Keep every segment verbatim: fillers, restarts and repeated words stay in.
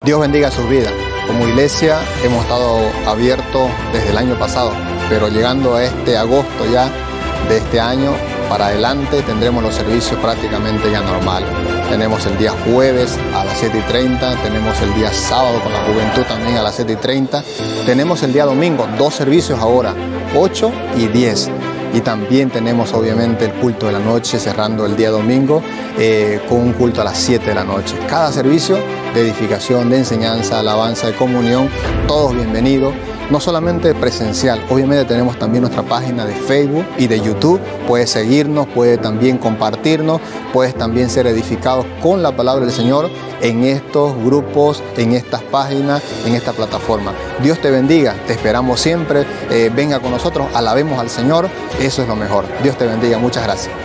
Dios bendiga sus vidas. Como iglesia hemos estado abiertos desde el año pasado, pero llegando a este agosto ya de este año para adelante tendremos los servicios prácticamente ya normales. Tenemos el día jueves a las siete y treinta, tenemos el día sábado con la juventud también a las siete y treinta, tenemos el día domingo, dos servicios ahora, ocho y diez. Y también tenemos obviamente el culto de la noche cerrando el día domingo eh, con un culto a las siete de la noche. Cada servicio de edificación, de enseñanza, alabanza, de comunión, todos bienvenidos. No solamente presencial, obviamente tenemos también nuestra página de Facebook y de YouTube. Puedes seguirnos, puedes también compartirnos, puedes también ser edificados con la palabra del Señor en estos grupos, en estas páginas, en esta plataforma. Dios te bendiga, te esperamos siempre. Eh, venga con nosotros, alabemos al Señor, eso es lo mejor. Dios te bendiga, muchas gracias.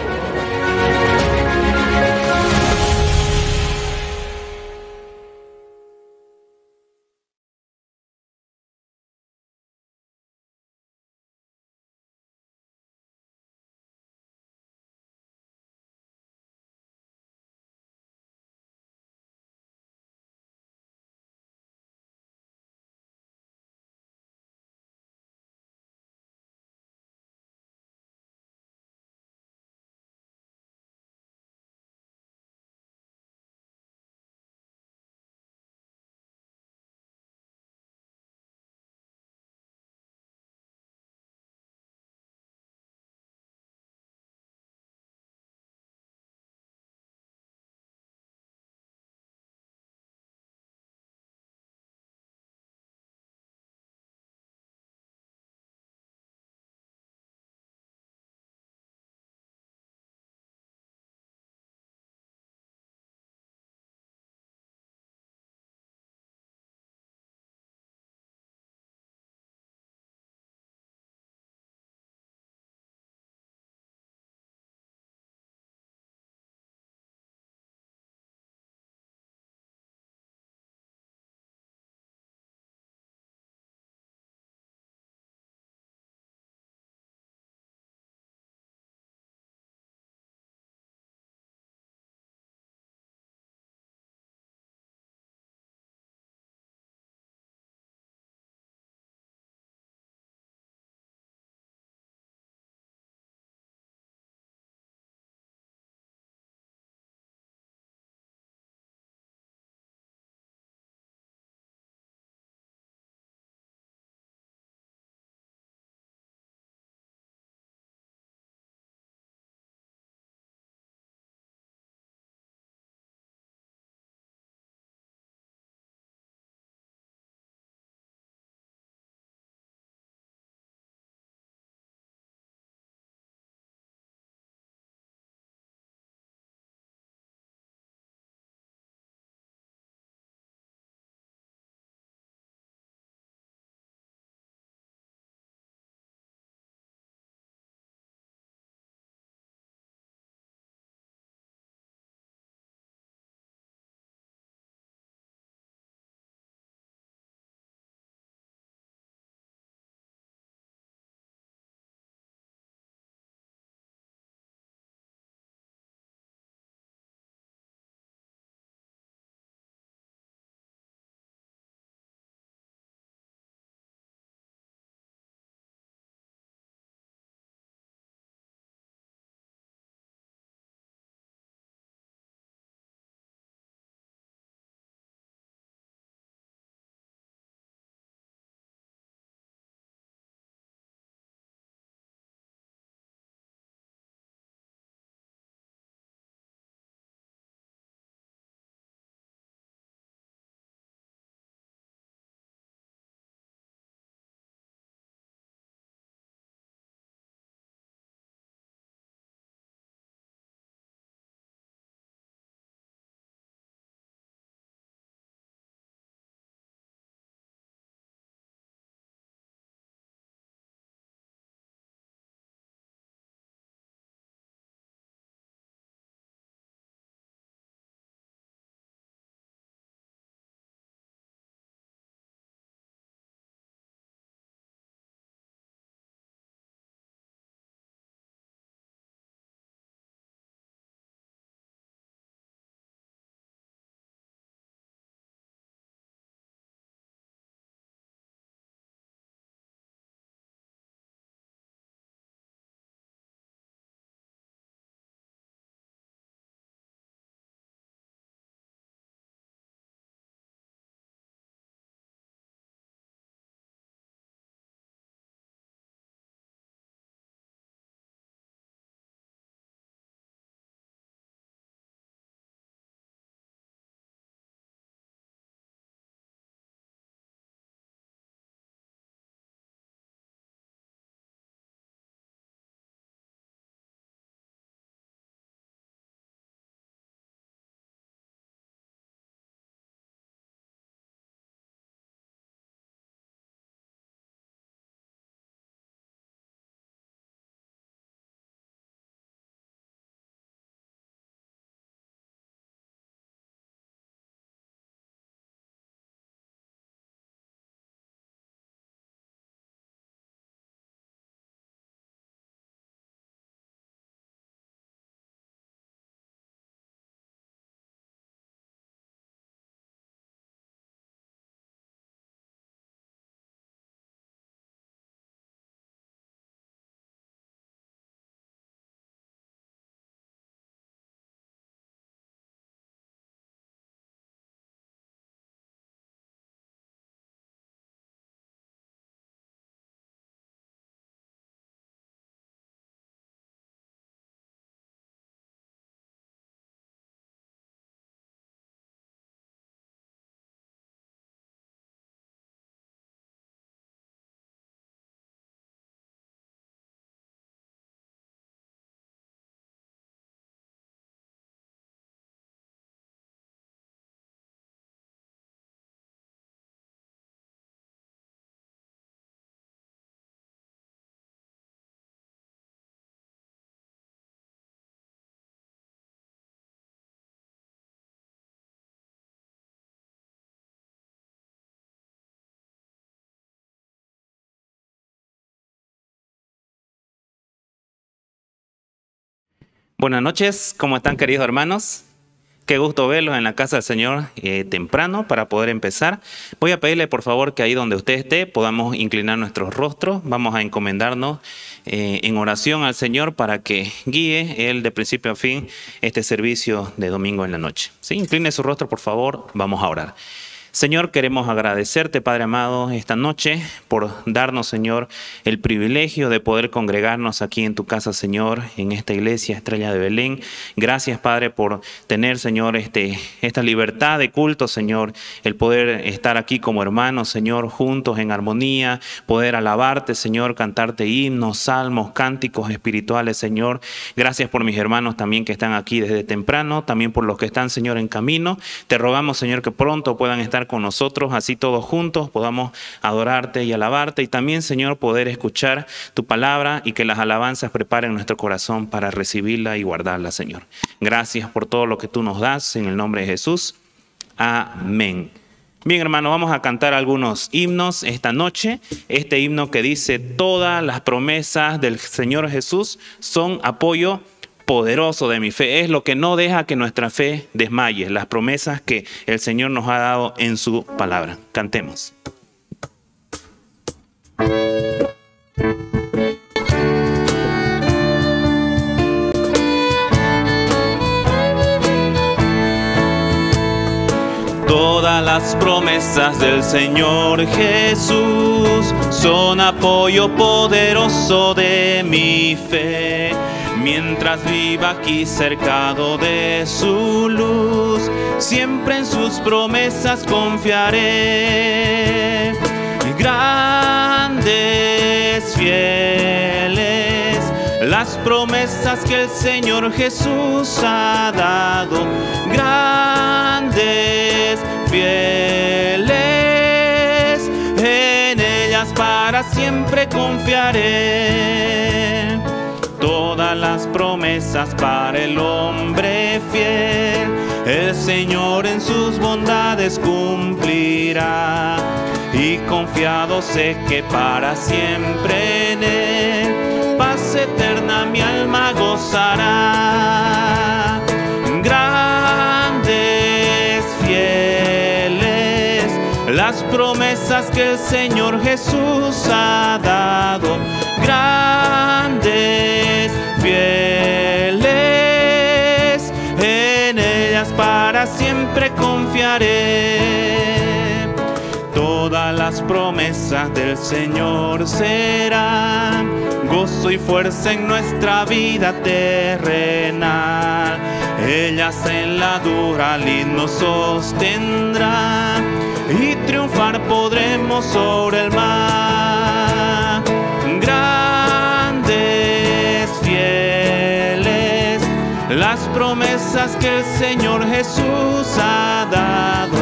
Buenas noches, ¿cómo están, queridos hermanos? Qué gusto verlos en la casa del Señor eh, temprano para poder empezar. Voy a pedirle por favor que ahí donde usted esté podamos inclinar nuestros rostros. Vamos a encomendarnos eh, en oración al Señor para que guíe Él de principio a fin este servicio de domingo en la noche. ¿Sí? Incline su rostro por favor, vamos a orar. Señor, queremos agradecerte, Padre amado, esta noche por darnos, Señor, el privilegio de poder congregarnos aquí en tu casa, Señor, en esta iglesia Estrella de Belén. Gracias, Padre, por tener, Señor, este, esta libertad de culto, Señor, el poder estar aquí como hermanos, Señor, juntos en armonía, poder alabarte, Señor, cantarte himnos, salmos, cánticos espirituales, Señor. Gracias por mis hermanos también que están aquí desde temprano, también por los que están, Señor, en camino. Te rogamos, Señor, que pronto puedan estar con nosotros, así todos juntos podamos adorarte y alabarte, y también, Señor, poder escuchar tu palabra y que las alabanzas preparen nuestro corazón para recibirla y guardarla, Señor. Gracias por todo lo que tú nos das, en el nombre de Jesús. Amén. Bien, hermano, vamos a cantar algunos himnos esta noche. Este himno que dice: todas las promesas del Señor Jesús son apoyo poderoso de mi fe. Es lo que no deja que nuestra fe desmaye, las promesas que el Señor nos ha dado en su palabra. Cantemos. Todas las promesas del Señor Jesús son apoyo poderoso de mi fe. Mientras viva aquí cercado de su luz, siempre en sus promesas confiaré. Grandes, fieles, las promesas que el Señor Jesús ha dado. Grandes, fieles, en ellas para siempre confiaré. Todas las promesas para el hombre fiel, el Señor en sus bondades cumplirá. Y confiado sé que para siempre en Él, paz eterna mi alma gozará. Grandes, fieles, las promesas que el Señor Jesús ha dado. Grandes, fieles, en ellas para siempre confiaré. Todas las promesas del Señor serán gozo y fuerza en nuestra vida terrenal. Ellas en la dura lid nos sostendrán y triunfar podremos sobre el mar. Grandes, fieles, las promesas que el Señor Jesús ha dado.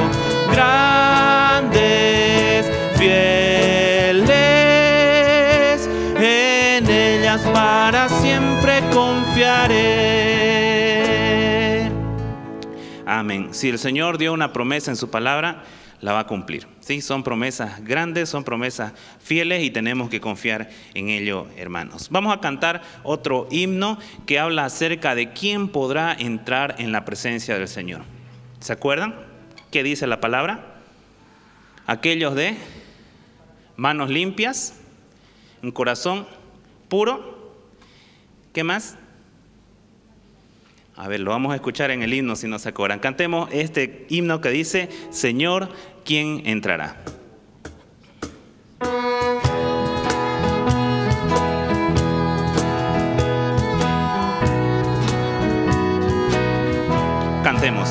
Grandes, fieles, en ellas para siempre confiaré. Amén. Si el Señor dio una promesa en su palabra, la va a cumplir. Sí, son promesas grandes, son promesas fieles y tenemos que confiar en ello, hermanos. Vamos a cantar otro himno que habla acerca de quién podrá entrar en la presencia del Señor. ¿Se acuerdan? ¿Qué dice la palabra? Aquellos de manos limpias, un corazón puro. ¿Qué más? A ver, lo vamos a escuchar en el himno si no se acuerdan. Cantemos este himno que dice: Señor, ¿quién entrará? Cantemos.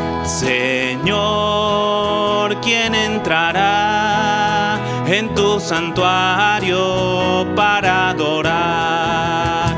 Señor, ¿quién entrará en tu santuario para adorar?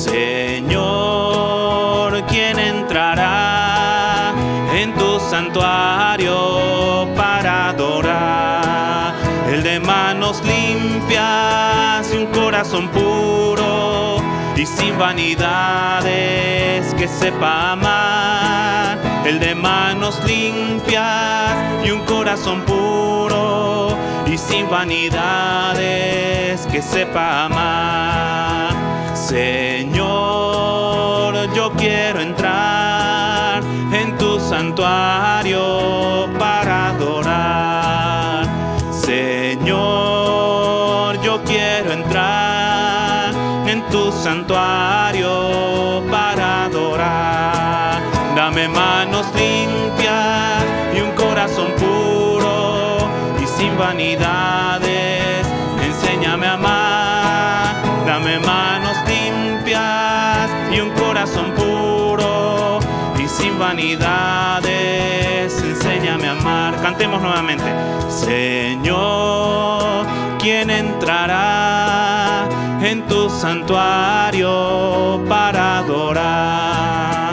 Señor, ¿quién entrará en tu santuario para adorar? El de manos limpias y un corazón puro y sin vanidades, que sepa amar. El de manos limpias y un corazón puro y sin vanidades, que sepa amar. Señor, yo yo quiero entrar en tu santuario para adorar. Señor, yo quiero entrar en tu santuario para adorar. Dame manos limpias y un corazón puro y sin vanidades, enséñame a amar. Dame manos limpias y un corazón puro y sin vanidades, enséñame a amar. Cantemos nuevamente. Señor, ¿quién entrará en tu santuario para adorar?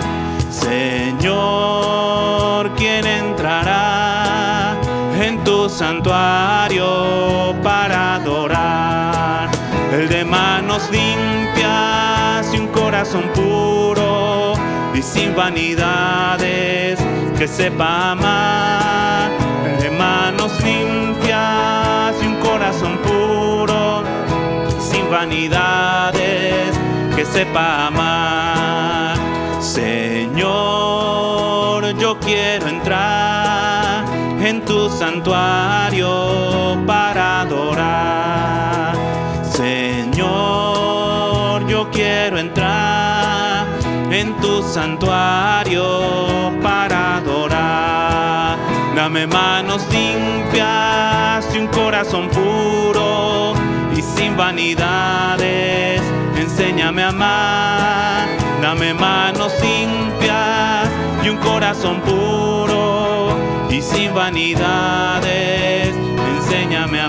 Señor, ¿quién entrará en tu santuario para adorar? El de manos limpias y un corazón puro y sin vanidades, que sepa amar. El de manos limpias y un corazón puro, sin vanidades, que sepa amar. Señor, yo quiero entrar en tu santuario para adorar. Señor, yo quiero entrar en tu santuario para adorar. Dame manos limpias y un corazón puro y sin vanidades, enséñame a amar. Dame manos limpias y un corazón puro y sin vanidades, enséñame a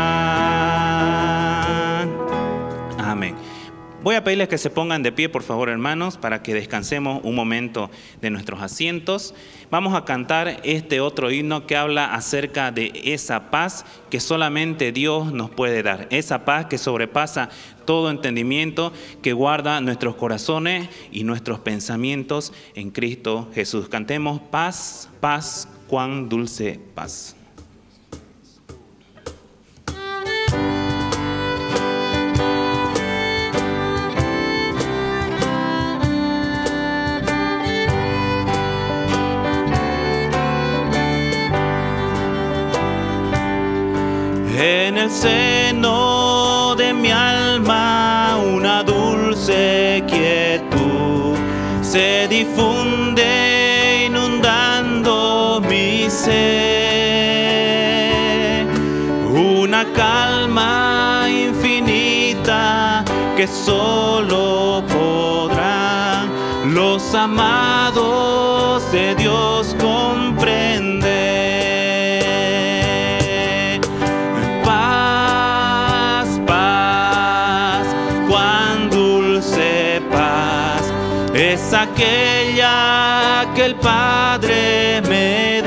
amar. Amén. Voy a pedirles que se pongan de pie, por favor, hermanos, para que descansemos un momento de nuestros asientos. Vamos a cantar este otro himno que habla acerca de esa paz que solamente Dios nos puede dar. Esa paz que sobrepasa todo entendimiento, que guarda nuestros corazones y nuestros pensamientos en Cristo Jesús. Cantemos: paz, paz, cuán dulce paz. En el seno de mi alma una dulce quietud se difunde inundando mi ser. Una calma infinita que solo podrán los amados de Dios comprender. Es aquella que el Padre me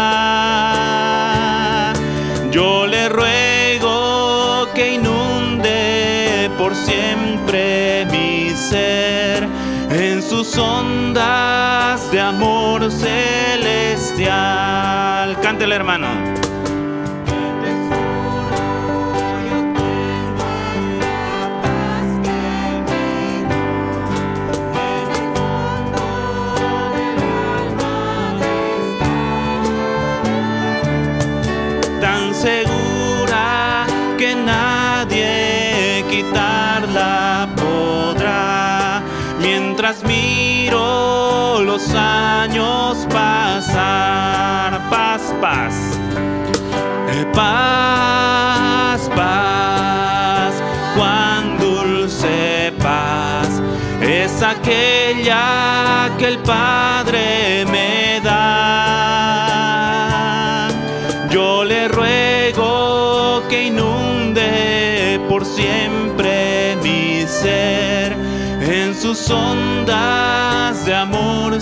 da. Yo le ruego que inunde por siempre mi ser en sus ondas de amor celestial. Cántele, hermano. Segura que nadie quitarla podrá, mientras miro los años pasar. Paz, paz, paz, paz, cuán dulce paz es aquella que el Padre me da. Yo le ruego que inunde por siempre mi ser en sus ondas de amor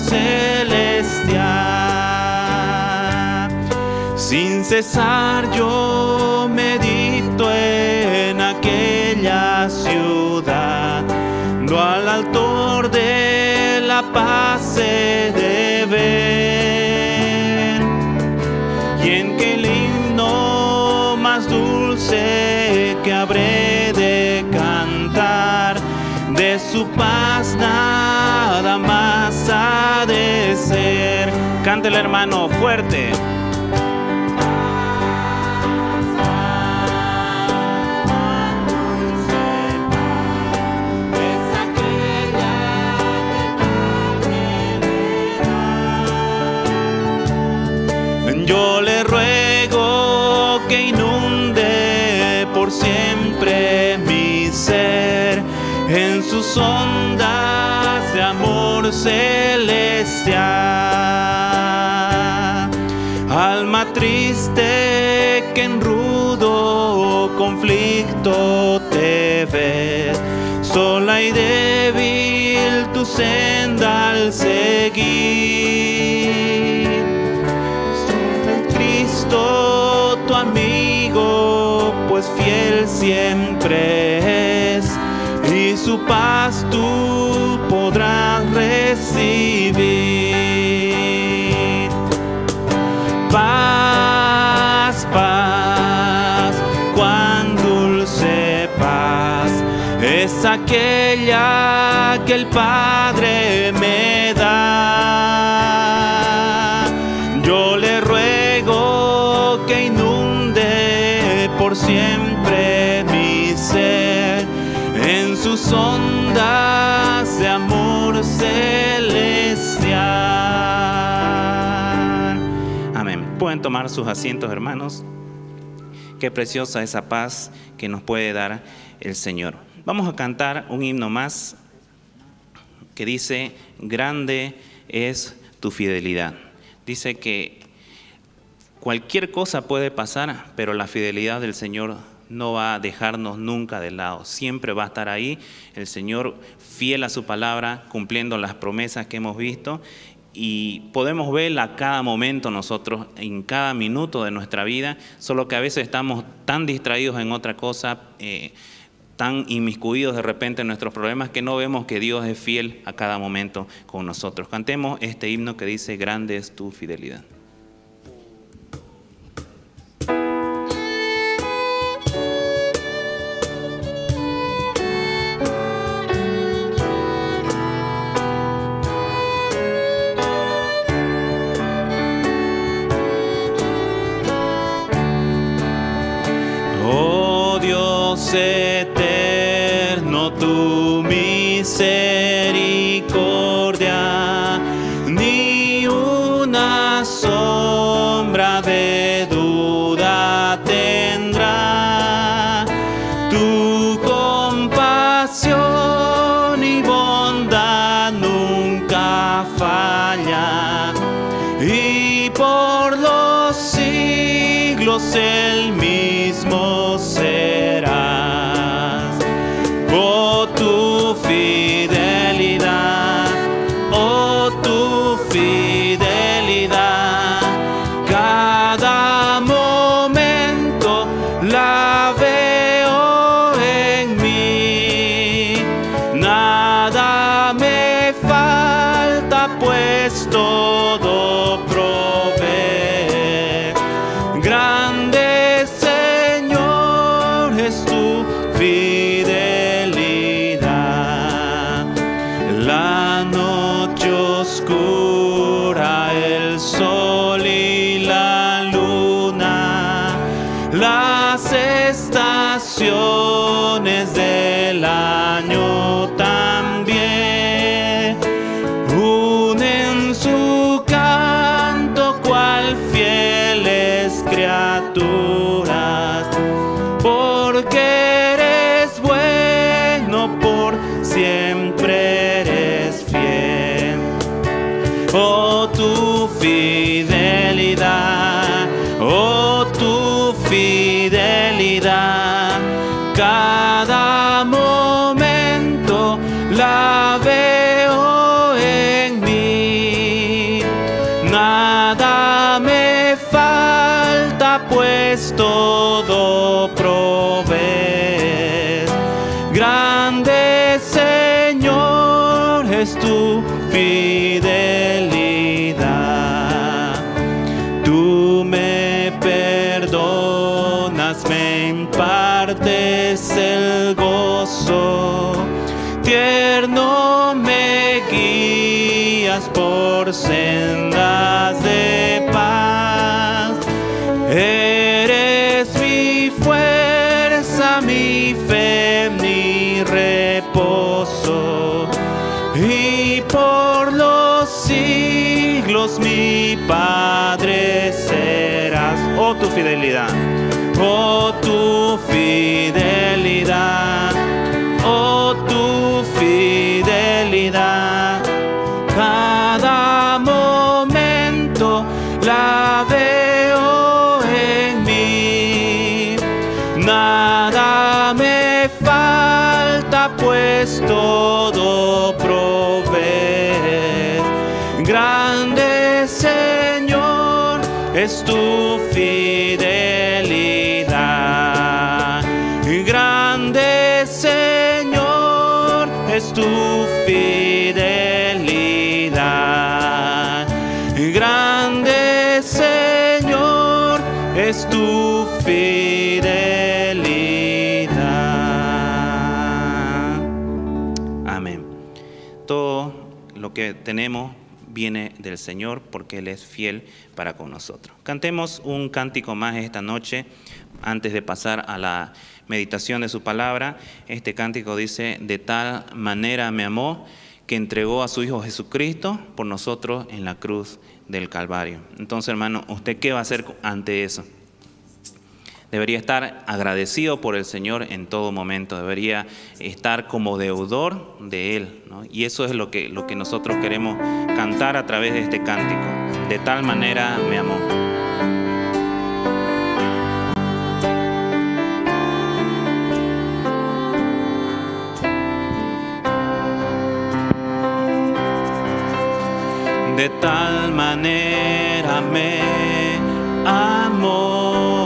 celestial. Sin cesar yo medito en aquella ciudad, no al altor de la paz se debe ver, y en que el himno más dulce que habré de cantar, de su paz nada más ser. Cántele, hermano, fuerte. Yo le ruego que inunde por siempre mi ser en sus ondas de amor celestial. Alma triste que en rudo conflicto te ves, sola y débil tu senda al seguir. Cristo tu amigo, pues fiel siempre es, y su paz tú podrás recibir. Paz, paz, cuán dulce paz es aquella que el Padre me da. Yo le ruego que inunde por siempre mi ser en sus ondas de amor celestial. Amén. Pueden tomar sus asientos, hermanos. Qué preciosa esa paz que nos puede dar el Señor. Vamos a cantar un himno más que dice: grande es tu fidelidad. Dice que cualquier cosa puede pasar, pero la fidelidad del Señor no va a dejarnos nunca de lado. Siempre va a estar ahí el Señor, fiel a su palabra, cumpliendo las promesas que hemos visto. Y podemos verla a cada momento nosotros, en cada minuto de nuestra vida, solo que a veces estamos tan distraídos en otra cosa, eh, tan inmiscuidos de repente en nuestros problemas, que no vemos que Dios es fiel a cada momento con nosotros. Cantemos este himno que dice: grande es tu fidelidad. Oh Dios eterno, tu misericordia ni una sombra de duda tendrá. Tu compasión y bondad nunca falla, y por los siglos el mismo serás. Oh, tu fidelidad, oh, tu fidelidad, cada momento la veo en mí. Nada me falta, pues todo provee. Grande Señor es tu fidelidad. La noche oscura, el sol y la luna, las estaciones del año también unen su canto cual fieles criaturas, porque eres bueno, por siempre eres fiel. Oh, tu fidelidad, oh, tu fidelidad, cada momento la veo en mí. Nada me falta, pues todo provees. Grande Señor es tu fidelidad. Tú me perdonas, me impartes el gozo, tierno me guías por sendas de paz. Eres mi fuerza, mi fe, mi reposo, y por los siglos mi Padre serás. Oh, tu fidelidad, oh, tu fidelidad, oh, tu fidelidad. Cada momento la veo en mí, nada me falta, pues todo provee. Grande Señor es tu fidelidad, grande Señor es tu fidelidad, grande Señor es tu fidelidad. Amén. Todo lo que tenemos viene del Señor, porque Él es fiel para con nosotros. Cantemos un cántico más esta noche antes de pasar a la meditación de su palabra. Este cántico dice: de tal manera me amó que entregó a su Hijo Jesucristo por nosotros en la cruz del Calvario. Entonces, hermano, ¿usted qué va a hacer ante eso? Debería estar agradecido por el Señor en todo momento, debería estar como deudor de Él, ¿no? Y eso es lo que, lo que nosotros queremos cantar a través de este cántico. De tal manera me amó. De tal manera me amó,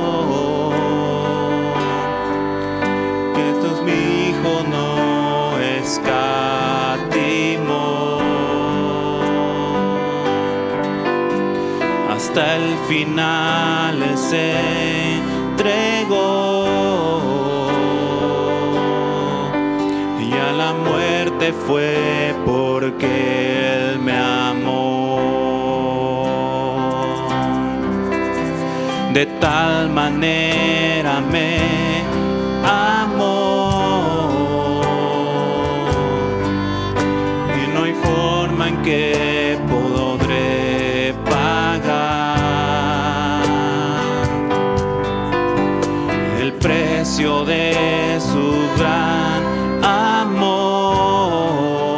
hasta el final Él se entregó, y a la muerte fue porque Él me amó. De tal manera me amó, y no hay forma en que podré pagar el precio de su gran amor,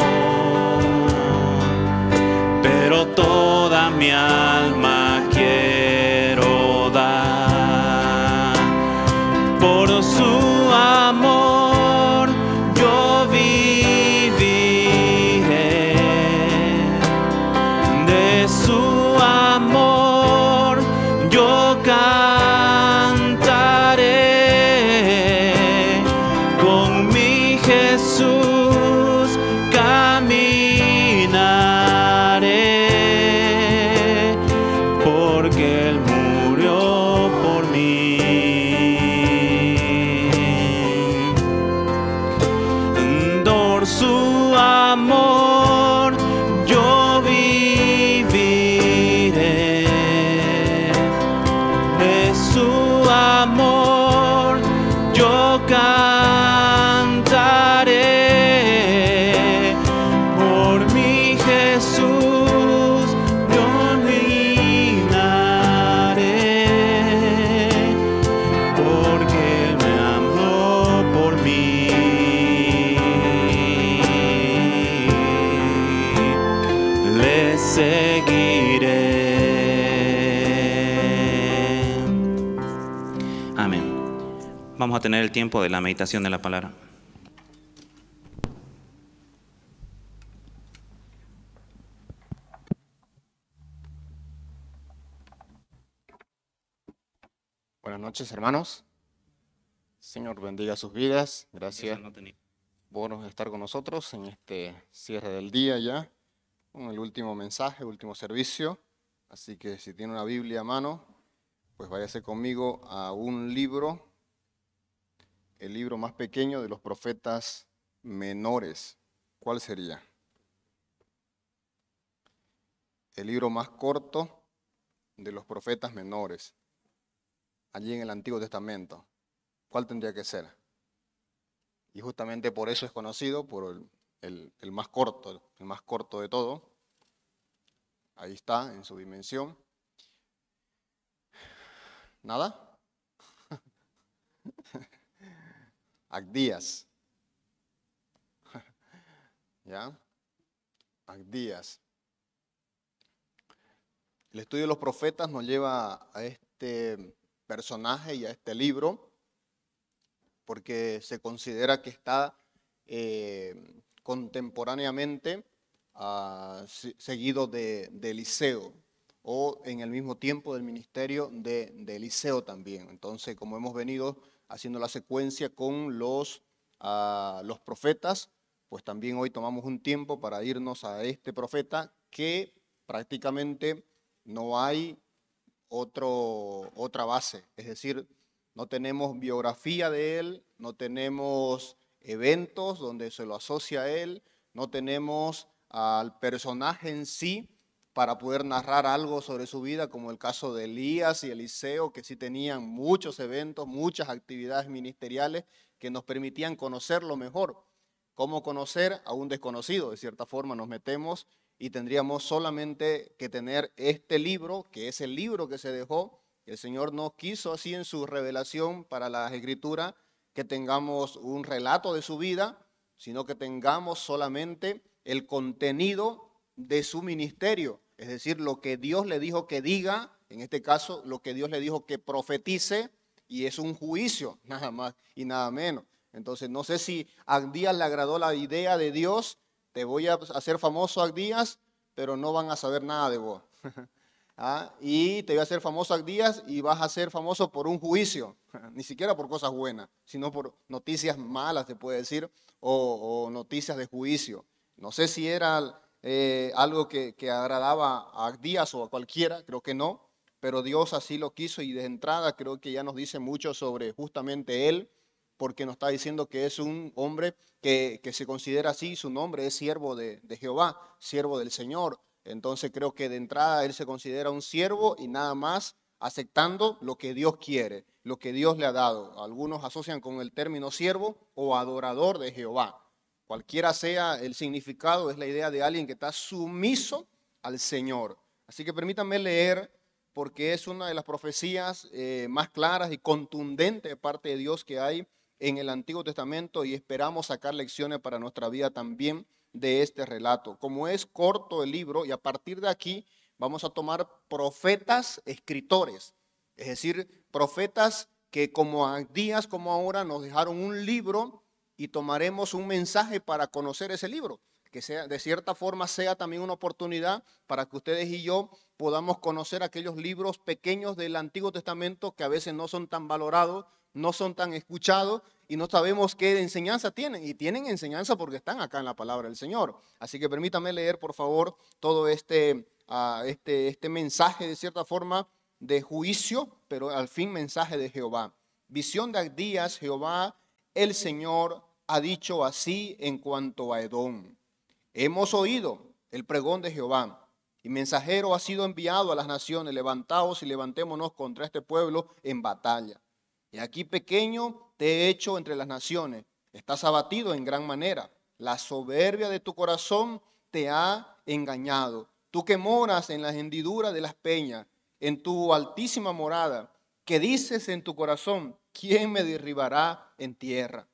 pero toda mi alma quiero dar por su amor. Yo viviré de su amor, yo cantaré, con mi Jesús caminaré, porque Él murió por mí. Por su amor yo viviré, de su amor yo cantaré, por mi Jesús yo reinaré, porque Él me amó por mí. Le seguiré. Amén. Vamos a tener el tiempo de la meditación de la palabra. Buenas noches, hermanos. Señor bendiga sus vidas. Gracias por estar con nosotros en este cierre del día ya, con el último mensaje, último servicio. Así que si tiene una Biblia a mano, pues váyase conmigo a un libro, el libro más pequeño de los profetas menores. ¿Cuál sería? el libro más corto de los profetas menores, allí en el Antiguo Testamento. ¿Cuál tendría que ser? Y justamente por eso es conocido, por el, el, el más corto, el más corto de todo. Ahí está, en su dimensión. ¿Nada? Abdías. ¿Ya? Abdías. El estudio de los profetas nos lleva a este personaje y a este libro porque se considera que está eh, contemporáneamente uh, seguido de, de Eliseo o en el mismo tiempo del ministerio de, de Eliseo también. Entonces, como hemos venido haciendo la secuencia con los, uh, los profetas, pues también hoy tomamos un tiempo para irnos a este profeta que prácticamente no hay otro, otra base, es decir, no tenemos biografía de él, no tenemos eventos donde se lo asocia a él, no tenemos al personaje en sí para poder narrar algo sobre su vida, como el caso de Elías y Eliseo, que sí tenían muchos eventos, muchas actividades ministeriales que nos permitían conocerlo mejor. ¿Cómo conocer a un desconocido? De cierta forma nos metemos y tendríamos solamente que tener este libro, que es el libro que se dejó. El Señor no quiso así en su revelación para la Escritura que tengamos un relato de su vida, sino que tengamos solamente el contenido de su ministerio, es decir, lo que Dios le dijo que diga, en este caso, lo que Dios le dijo que profetice, y es un juicio, nada más y nada menos. Entonces, no sé si a Abdías le agradó la idea de Dios, te voy a hacer famoso Abdías, pero no van a saber nada de vos. ¿Ah? Y te voy a hacer famoso Abdías y vas a ser famoso por un juicio, ni siquiera por cosas buenas, sino por noticias malas, se puede decir, o, o noticias de juicio. No sé si era eh, algo que, que agradaba a Abdías o a cualquiera, creo que no, pero Dios así lo quiso y de entrada creo que ya nos dice mucho sobre justamente él, porque nos está diciendo que es un hombre que, que se considera así, su nombre es siervo de, de Jehová, siervo del Señor. Entonces creo que de entrada él se considera un siervo y nada más aceptando lo que Dios quiere, lo que Dios le ha dado. Algunos asocian con el término siervo o adorador de Jehová. Cualquiera sea el significado, es la idea de alguien que está sumiso al Señor. Así que permítanme leer, porque es una de las profecías eh, más claras y contundentes de parte de Dios que hay en el Antiguo Testamento y esperamos sacar lecciones para nuestra vida también de este relato. Como es corto el libro y a partir de aquí vamos a tomar profetas escritores, es decir, profetas que como Abdías como ahora nos dejaron un libro y tomaremos un mensaje para conocer ese libro, que sea de cierta forma sea también una oportunidad para que ustedes y yo podamos conocer aquellos libros pequeños del Antiguo Testamento que a veces no son tan valorados, no son tan escuchados y no sabemos qué enseñanza tienen. Y tienen enseñanza porque están acá en la palabra del Señor. Así que permítame leer, por favor, todo este, uh, este, este mensaje de cierta forma de juicio, pero al fin mensaje de Jehová. Visión de Abdías, Jehová, el Señor, ha dicho así en cuanto a Edom. Hemos oído el pregón de Jehová, y mensajero ha sido enviado a las naciones. Levantaos y levantémonos contra este pueblo en batalla. Y aquí pequeño te he hecho entre las naciones. Estás abatido en gran manera. La soberbia de tu corazón te ha engañado. Tú que moras en las hendiduras de las peñas, en tu altísima morada, que dices en tu corazón, ¿quién me derribará en tierra?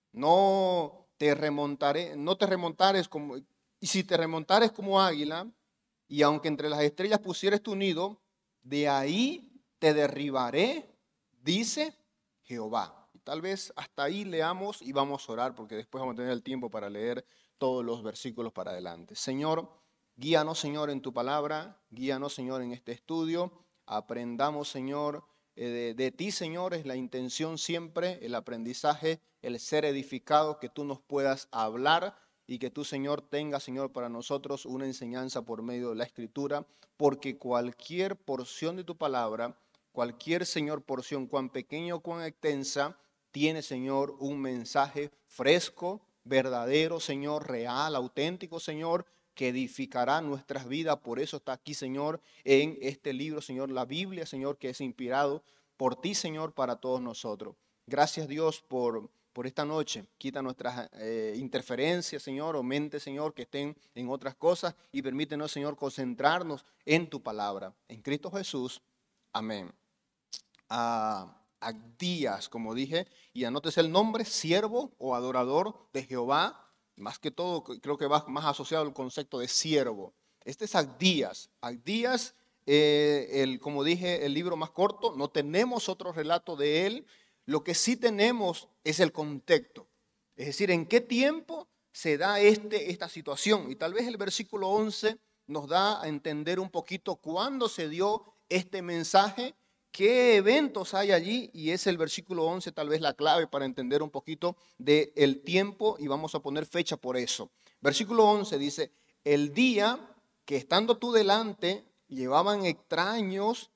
No te remontaré, no te remontares como, y si te remontares como águila, y aunque entre las estrellas pusieres tu nido, de ahí te derribaré, dice Jehová. Y tal vez hasta ahí leamos y vamos a orar, porque después vamos a tener el tiempo para leer todos los versículos para adelante. Señor, guíanos, Señor, en tu palabra, guíanos, Señor, en este estudio, aprendamos, Señor, De, de ti, Señor, es la intención siempre, el aprendizaje, el ser edificado, que tú nos puedas hablar y que tú, Señor, tengas, Señor, para nosotros una enseñanza por medio de la Escritura, porque cualquier porción de tu palabra, cualquier, Señor, porción, cuán pequeña o cuán extensa, tiene, Señor, un mensaje fresco, verdadero, Señor, real, auténtico, Señor, que edificará nuestras vidas. Por eso está aquí, Señor, en este libro, Señor, la Biblia, Señor, que es inspirado por ti, Señor, para todos nosotros. Gracias, Dios, por, por esta noche. Quita nuestras eh, interferencias, Señor, o mente, Señor, que estén en otras cosas y permítenos, Señor, concentrarnos en tu palabra. En Cristo Jesús. Amén. Ah, Abdías, como dije, y anótese el nombre, siervo o adorador de Jehová. Más que todo, creo que va más asociado al concepto de siervo. Este es Abdías. Abdías, eh, el, como dije, el libro más corto. No tenemos otro relato de él. Lo que sí tenemos es el contexto. Es decir, en qué tiempo se da este, esta situación. Y tal vez el versículo once nos da a entender un poquito cuándo se dio este mensaje, qué eventos hay allí, y es el versículo once tal vez la clave para entender un poquito del tiempo, y vamos a poner fecha por eso. Versículo once dice, el día que estando tú delante llevaban extraños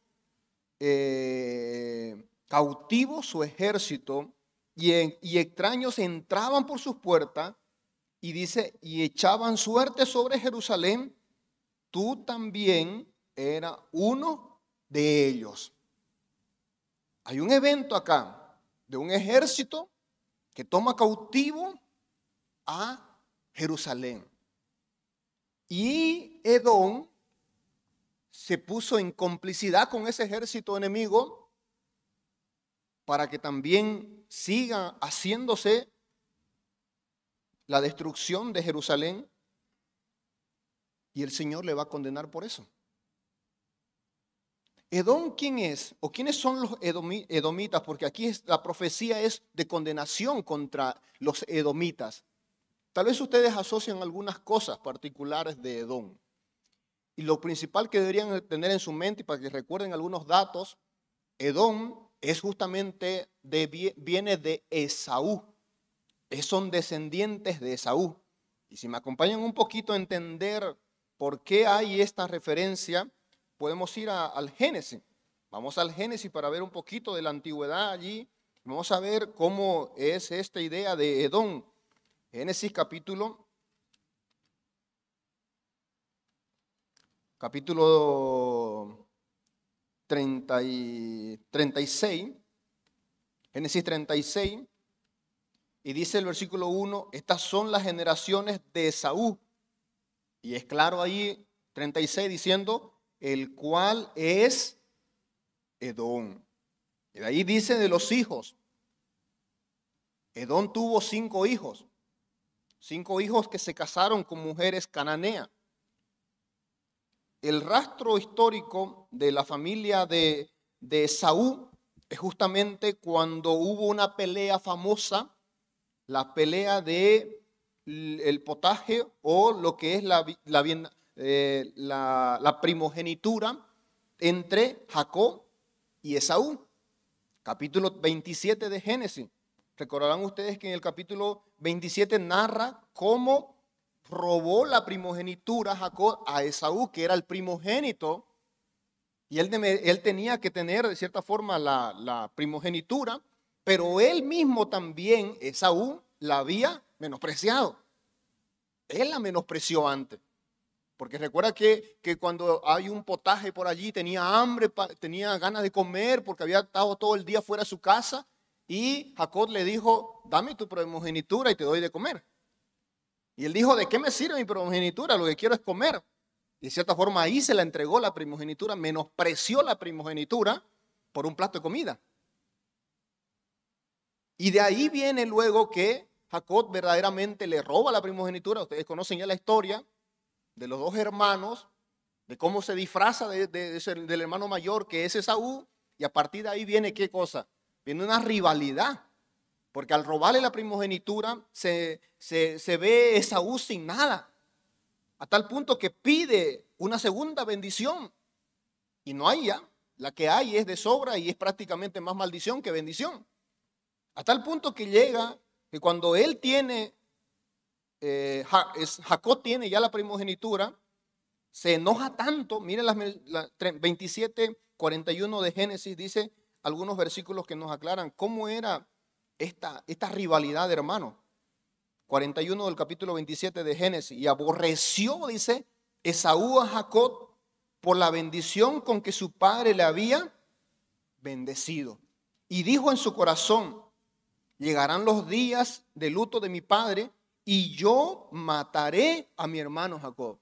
eh, cautivos su ejército, y, en, y extraños entraban por sus puertas, y dice, y echaban suerte sobre Jerusalén, tú también eras uno de ellos. Hay un evento acá de un ejército que toma cautivo a Jerusalén. Y Edom se puso en complicidad con ese ejército enemigo para que también siga haciéndose la destrucción de Jerusalén. Y el Señor le va a condenar por eso. ¿Edom quién es? ¿O quiénes son los edomitas? Porque aquí es, la profecía es de condenación contra los edomitas. Tal vez ustedes asocian algunas cosas particulares de Edom. Y lo principal que deberían tener en su mente, y para que recuerden algunos datos, Edom es justamente, de, viene de Esaú. Son descendientes de Esaú. Y si me acompañan un poquito a entender por qué hay esta referencia, podemos ir a, al Génesis. Vamos al Génesis para ver un poquito de la antigüedad allí. Vamos a ver cómo es esta idea de Edom. Génesis capítulo, capítulo treinta y, treinta y seis. Génesis treinta y seis. Y dice el versículo uno, estas son las generaciones de Esaú. Y es claro ahí, treinta y seis, diciendo, el cual es Edom. Y de ahí dice de los hijos. Edom tuvo cinco hijos. Cinco hijos que se casaron con mujeres cananeas. El rastro histórico de la familia de, de Esaú es justamente cuando hubo una pelea famosa, la pelea de el potaje o lo que es la, la bien Eh, la, la primogenitura entre Jacob y Esaú. Capítulo veintisiete de Génesis. Recordarán ustedes que en el capítulo veintisiete narra cómo robó la primogenitura Jacob a Esaú, que era el primogénito, y él, él tenía que tener de cierta forma la, la primogenitura, pero él mismo también, Esaú, la había menospreciado. Él la menospreció antes. Porque recuerda que, que cuando hay un potaje por allí, tenía hambre, tenía ganas de comer porque había estado todo el día fuera de su casa. Y Jacob le dijo, dame tu primogenitura y te doy de comer. Y él dijo, ¿de qué me sirve mi primogenitura? Lo que quiero es comer. Y de cierta forma ahí se la entregó la primogenitura, menospreció la primogenitura por un plato de comida. Y de ahí viene luego que Jacob verdaderamente le roba la primogenitura. Ustedes conocen ya la historia de los dos hermanos, de cómo se disfraza de, de, de ser, del hermano mayor que es Esaú, y a partir de ahí viene ¿qué cosa? Viene una rivalidad, porque al robarle la primogenitura se, se, se ve Esaú sin nada, a tal punto que pide una segunda bendición, y no hay ya, la que hay es de sobra y es prácticamente más maldición que bendición, a tal punto que llega que cuando él tiene Eh, Jacob tiene ya la primogenitura, se enoja tanto, miren las, las veintisiete, cuarenta y uno de Génesis, dice algunos versículos que nos aclaran cómo era esta, esta rivalidad de hermanos. cuarenta y uno del capítulo veintisiete de Génesis. Y aborreció, dice, Esaú a Jacob por la bendición con que su padre le había bendecido. Y dijo en su corazón, llegarán los días de luto de mi padre y yo mataré a mi hermano Jacob.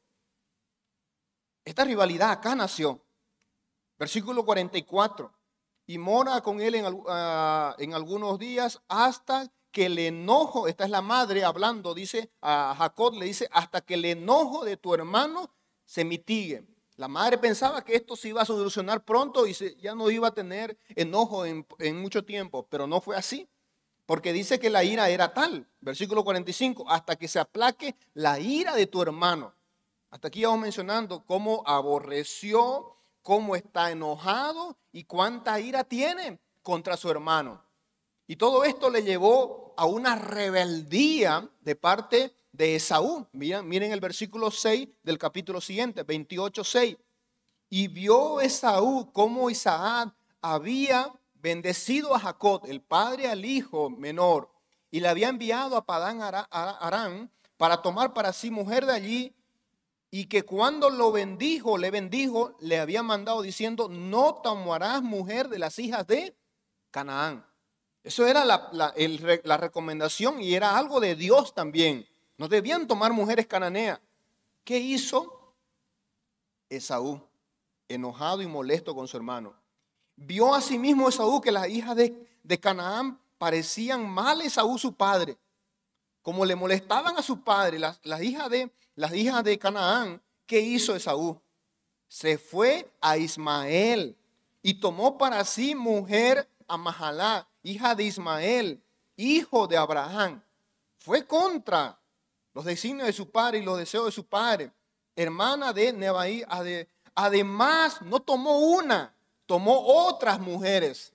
Esta rivalidad acá nació. Versículo cuarenta y cuatro. Y mora con él en, uh, en algunos días hasta que el enojo, esta es la madre hablando, dice a Jacob, le dice, hasta que el enojo de tu hermano se mitigue. La madre pensaba que esto se iba a solucionar pronto y se, ya no iba a tener enojo en, en mucho tiempo, pero no fue así. Porque dice que la ira era tal, versículo cuarenta y cinco, hasta que se aplaque la ira de tu hermano. Hasta aquí vamos mencionando cómo aborreció, cómo está enojado y cuánta ira tiene contra su hermano. Y todo esto le llevó a una rebeldía de parte de Esaú. Miren, miren el versículo seis del capítulo siguiente, veintiocho seis. Y vio Esaú cómo Isaac había bendecido a Jacob, el padre al hijo menor, y le había enviado a Padán Aram para tomar para sí mujer de allí, y que cuando lo bendijo, le bendijo, le había mandado diciendo, no tomarás mujer de las hijas de Canaán. Eso era la, la, el, la recomendación y era algo de Dios también. No debían tomar mujeres cananeas. ¿Qué hizo Esaú? Enojado y molesto con su hermano. Vio asimismo Esaú que las hijas de, de Canaán parecían mal a Esaú su padre. Como le molestaban a su padre, las, las, hijas de, las hijas de Canaán, ¿qué hizo Esaú? Se fue a Ismael y tomó para sí mujer a Mahalá, hija de Ismael, hijo de Abraham. Fue contra los designios de su padre y los deseos de su padre. Hermana de Nebaí, además no tomó una, tomó otras mujeres.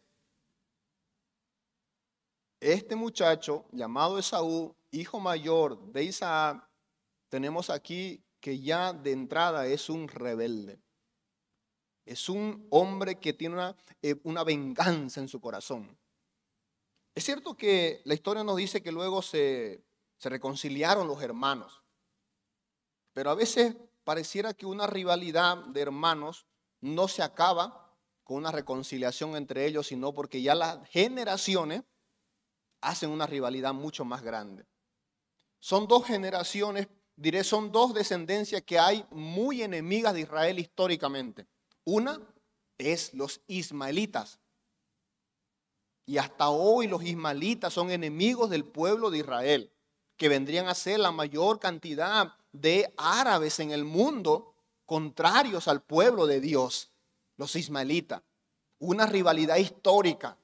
Este muchacho llamado Esaú, hijo mayor de Isaac, tenemos aquí que ya de entrada es un rebelde. Es un hombre que tiene una, eh, una venganza en su corazón. Es cierto que la historia nos dice que luego se, se reconciliaron los hermanos. Pero a veces pareciera que una rivalidad de hermanos no se acaba con una reconciliación entre ellos, sino porque ya las generaciones hacen una rivalidad mucho más grande. Son dos generaciones, diré, son dos descendencias que hay muy enemigas de Israel históricamente. Una es los ismaelitas. Y hasta hoy los ismaelitas son enemigos del pueblo de Israel, que vendrían a ser la mayor cantidad de árabes en el mundo contrarios al pueblo de Dios, los ismaelitas. Una rivalidad histórica.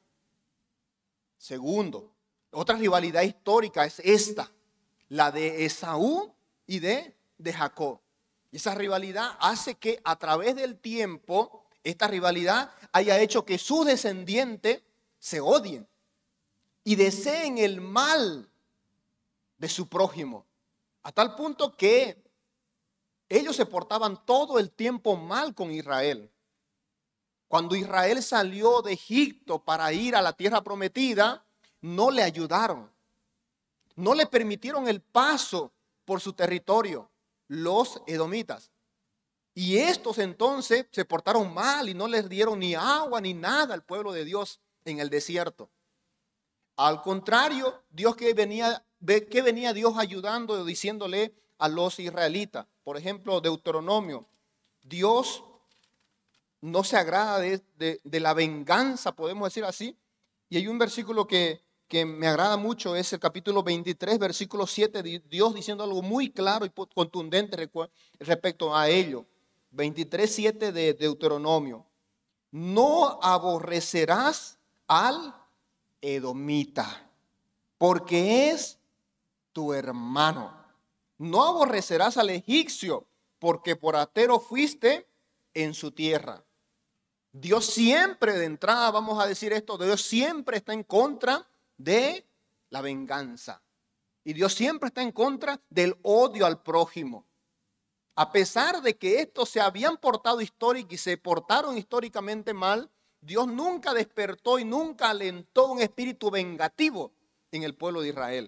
Segundo, otra rivalidad histórica es esta, la de Esaú y de, de Jacob. Y esa rivalidad hace que a través del tiempo, esta rivalidad haya hecho que sus descendientes se odien y deseen el mal de su prójimo, a tal punto que ellos se portaban todo el tiempo mal con Israel. Cuando Israel salió de Egipto para ir a la tierra prometida, no le ayudaron, no le permitieron el paso por su territorio, los edomitas. Y estos entonces se portaron mal y no les dieron ni agua ni nada al pueblo de Dios en el desierto. Al contrario, Dios que venía, que venía Dios ayudando, diciéndole a los israelitas. Por ejemplo, Deuteronomio. Dios no se agrada de, de, de la venganza, podemos decir así. Y hay un versículo que, que me agrada mucho, es el capítulo veintitrés, versículo siete, Dios diciendo algo muy claro y contundente respecto a ello. veintitrés, siete de Deuteronomio. No aborrecerás al edomita, porque es tu hermano. No aborrecerás al egipcio, porque por atero fuiste en su tierra. Dios siempre, de entrada vamos a decir esto, Dios siempre está en contra de la venganza. Y Dios siempre está en contra del odio al prójimo. A pesar de que estos se habían portado históricamente y se portaron históricamente mal, Dios nunca despertó y nunca alentó un espíritu vengativo en el pueblo de Israel.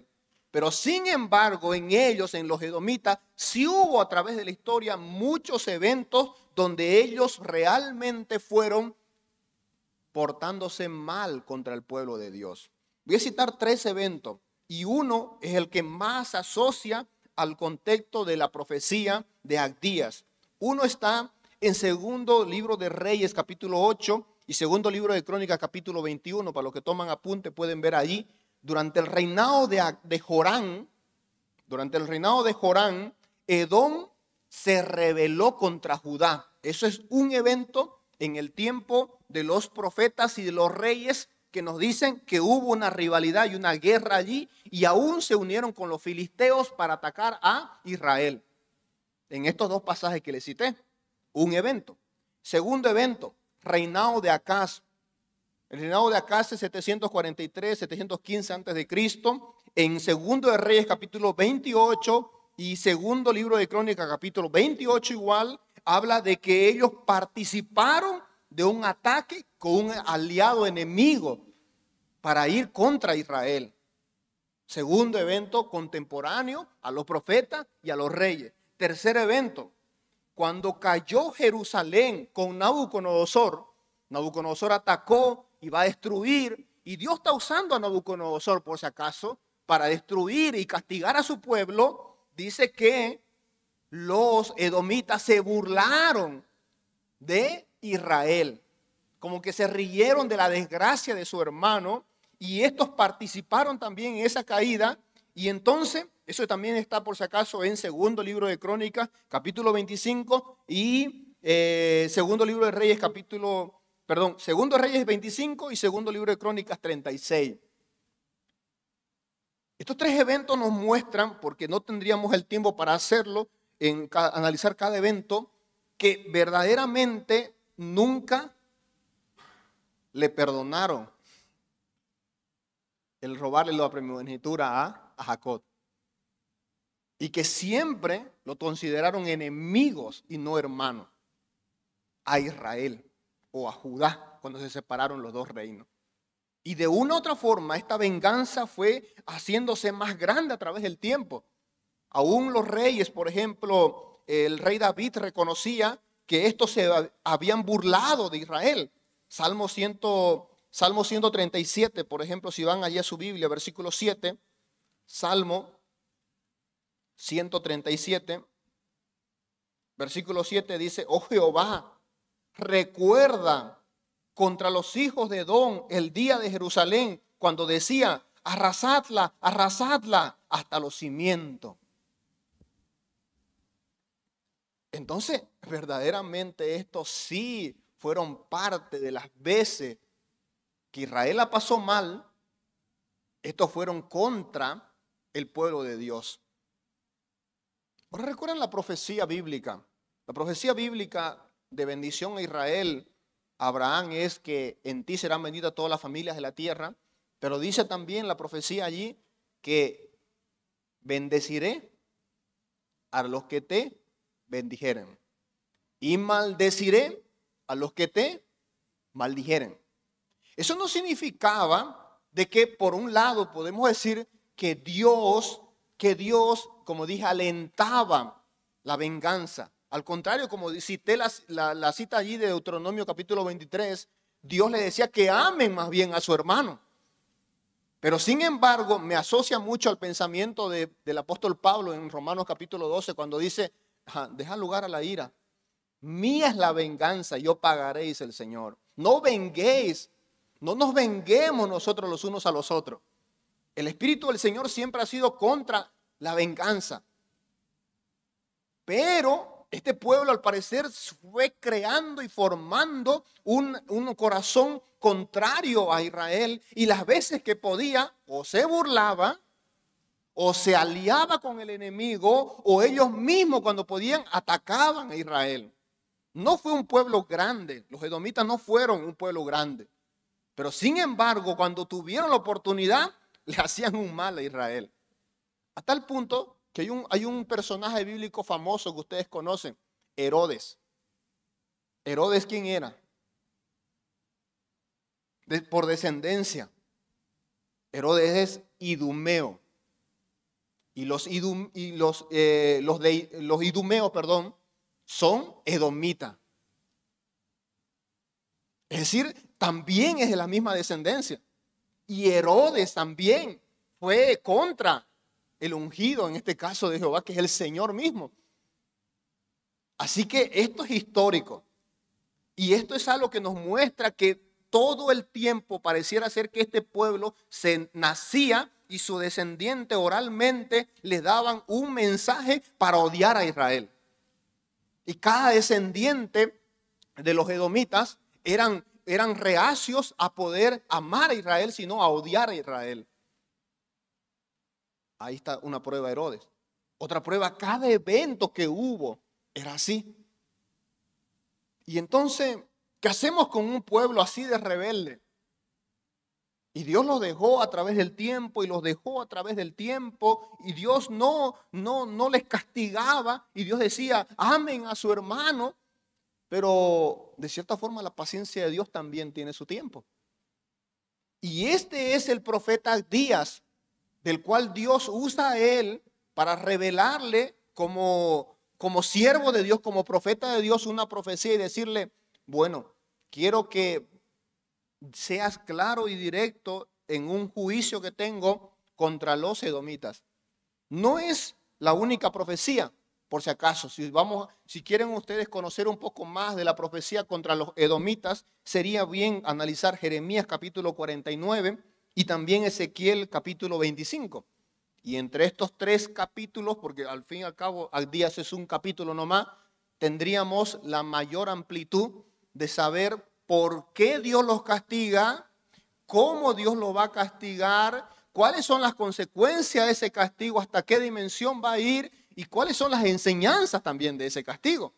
Pero sin embargo, en ellos, en los edomitas, sí hubo a través de la historia muchos eventos donde ellos realmente fueron portándose mal contra el pueblo de Dios. Voy a citar tres eventos y uno es el que más asocia al contexto de la profecía de Abdías. Uno está en segundo libro de Reyes capítulo ocho y segundo libro de Crónicas capítulo veintiuno. Para los que toman apunte pueden ver allí. Durante el reinado de, de Jorán, durante el reinado de Jorán, Edom se rebeló contra Judá. Eso es un evento en el tiempo de los profetas y de los reyes que nos dicen que hubo una rivalidad y una guerra allí y aún se unieron con los filisteos para atacar a Israel. En estos dos pasajes que les cité, un evento. Segundo evento, reinado de Acaz. El reinado de Acaz es setecientos cuarenta y tres, setecientos quince antes de Cristo. En segundo de Reyes capítulo veintiocho y segundo libro de Crónicas capítulo veintiocho igual, habla de que ellos participaron de un ataque con un aliado enemigo para ir contra Israel. Segundo evento contemporáneo a los profetas y a los reyes. Tercer evento, cuando cayó Jerusalén con Nabucodonosor, Nabucodonosor atacó y va a destruir, y Dios está usando a Nabucodonosor por si acaso para destruir y castigar a su pueblo. Dice que los edomitas se burlaron de Israel, como que se rieron de la desgracia de su hermano, y estos participaron también en esa caída. Y entonces, eso también está por si acaso en segundo libro de Crónicas, capítulo veinticinco, y eh, segundo libro de Reyes, capítulo, perdón, segundo de Reyes veinticinco y segundo libro de Crónicas treinta y seis. Estos tres eventos nos muestran, porque no tendríamos el tiempo para hacerlo, en ca- analizar cada evento, que verdaderamente nunca le perdonaron el robarle la primogenitura a, a Jacob. Y que siempre lo consideraron enemigos y no hermanos a Israel o a Judá cuando se separaron los dos reinos. Y de una u otra forma esta venganza fue haciéndose más grande a través del tiempo. Aún los reyes, por ejemplo, el rey David reconocía que estos se habían burlado de Israel. Salmo, cien, Salmo ciento treinta y siete, por ejemplo, si van allí a su Biblia, versículo siete, Salmo ciento treinta y siete, versículo siete dice: oh Jehová, recuerda contra los hijos de Edom el día de Jerusalén, cuando decía: arrasadla, arrasadla hasta los cimientos. Entonces, verdaderamente estos sí fueron parte de las veces que Israel la pasó mal. Estos fueron contra el pueblo de Dios. Ahora recuerdan la profecía bíblica. La profecía bíblica de bendición a Israel, a Abraham, es que en ti serán benditas todas las familias de la tierra. Pero dice también la profecía allí que bendeciré a los que te bendijeren y maldeciré a los que te maldijeren. Eso no significaba de que por un lado podemos decir que Dios, que Dios, como dije, alentaba la venganza. Al contrario, como cité la, la, la cita allí de Deuteronomio capítulo veintitrés, Dios le decía que amen más bien a su hermano. Pero sin embargo, me asocia mucho al pensamiento de, del apóstol Pablo en Romanos capítulo doce, cuando dice: deja lugar a la ira. Mía es la venganza, yo pagaré, dice el Señor. No venguéis, no nos venguemos nosotros los unos a los otros. El Espíritu del Señor siempre ha sido contra la venganza. Pero este pueblo al parecer fue creando y formando un, un corazón contrario a Israel, y las veces que podía o se burlaba o se aliaba con el enemigo, o ellos mismos cuando podían atacaban a Israel. No fue un pueblo grande, los edomitas no fueron un pueblo grande, pero sin embargo cuando tuvieron la oportunidad le hacían un mal a Israel. A tal punto que hay un, hay un personaje bíblico famoso que ustedes conocen, Herodes. ¿Herodes quién era? De, por descendencia. Herodes es idumeo. Y los, idum, y los, eh, los, de, los idumeos, perdón, son edomitas. Es decir, también es de la misma descendencia. Y Herodes también fue contra el ungido, en este caso de Jehová, que es el Señor mismo. Así que esto es histórico. Y esto es algo que nos muestra que todo el tiempo pareciera ser que este pueblo se nacía y su descendiente oralmente le daban un mensaje para odiar a Israel. Y cada descendiente de los edomitas eran, eran reacios a poder amar a Israel, sino a odiar a Israel. Ahí está una prueba de Herodes. Otra prueba, cada evento que hubo era así. Y entonces, ¿qué hacemos con un pueblo así de rebelde? Y Dios los dejó a través del tiempo y los dejó a través del tiempo. Y Dios no, no, no les castigaba. Y Dios decía, amen a su hermano. Pero de cierta forma la paciencia de Dios también tiene su tiempo. Y este es el profeta Abdías, del cual Dios usa a él para revelarle como, como siervo de Dios, como profeta de Dios, una profecía y decirle, bueno, quiero que seas claro y directo en un juicio que tengo contra los edomitas. No es la única profecía, por si acaso. Si, vamos, si quieren ustedes conocer un poco más de la profecía contra los edomitas, sería bien analizar Jeremías capítulo cuarenta y nueve y también Ezequiel capítulo veinticinco. Y entre estos tres capítulos, porque al fin y al cabo Abdías es un capítulo nomás, tendríamos la mayor amplitud de saber por qué Dios los castiga, cómo Dios los va a castigar, cuáles son las consecuencias de ese castigo, hasta qué dimensión va a ir y cuáles son las enseñanzas también de ese castigo.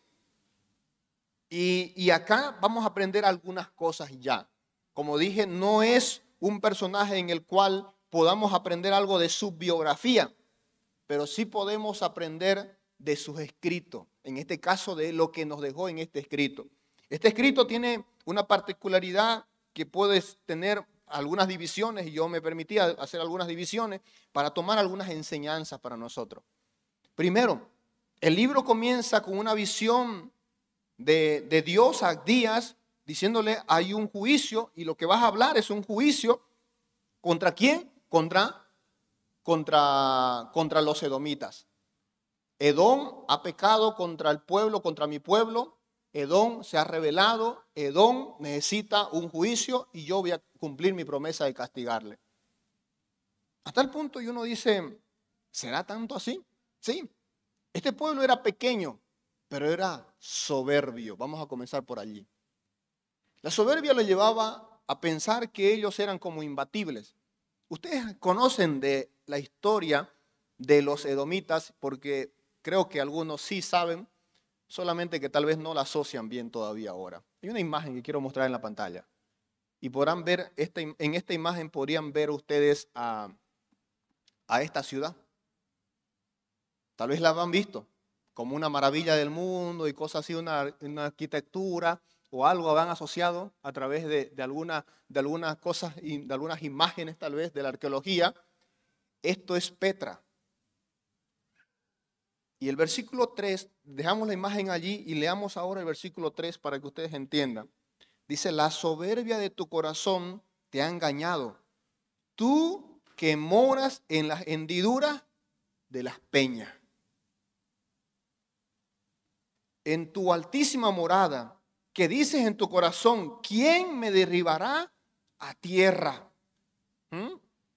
Y, y acá vamos a aprender algunas cosas ya. Como dije, no es un personaje en el cual podamos aprender algo de su biografía, pero sí podemos aprender de sus escritos, en este caso de lo que nos dejó en este escrito. Este escrito tiene una particularidad que puede tener algunas divisiones, y yo me permitía hacer algunas divisiones para tomar algunas enseñanzas para nosotros. Primero, el libro comienza con una visión de, de Dios a Abdías, diciéndole hay un juicio y lo que vas a hablar es un juicio. ¿Contra quién? Contra, contra, contra los edomitas. Edom ha pecado contra el pueblo, contra mi pueblo. Edom se ha rebelado, Edom necesita un juicio y yo voy a cumplir mi promesa de castigarle. Hasta el punto y uno dice, ¿será tanto así? Sí, este pueblo era pequeño, pero era soberbio. Vamos a comenzar por allí. La soberbia lo llevaba a pensar que ellos eran como imbatibles. Ustedes conocen de la historia de los edomitas, porque creo que algunos sí saben, solamente que tal vez no la asocian bien todavía ahora. Hay una imagen que quiero mostrar en la pantalla. Y podrán ver, esta, en esta imagen podrían ver ustedes a, a esta ciudad. Tal vez la han visto como una maravilla del mundo y cosas así, una, una arquitectura o algo van asociado a través de, de, alguna, de algunas cosas, y de algunas imágenes tal vez de la arqueología. Esto es Petra. Y el versículo tres, dejamos la imagen allí y leamos ahora el versículo tres para que ustedes entiendan. Dice, la soberbia de tu corazón te ha engañado. Tú que moras en las hendiduras de las peñas. En tu altísima morada, que dices en tu corazón, ¿quién me derribará a tierra? ¿Mm?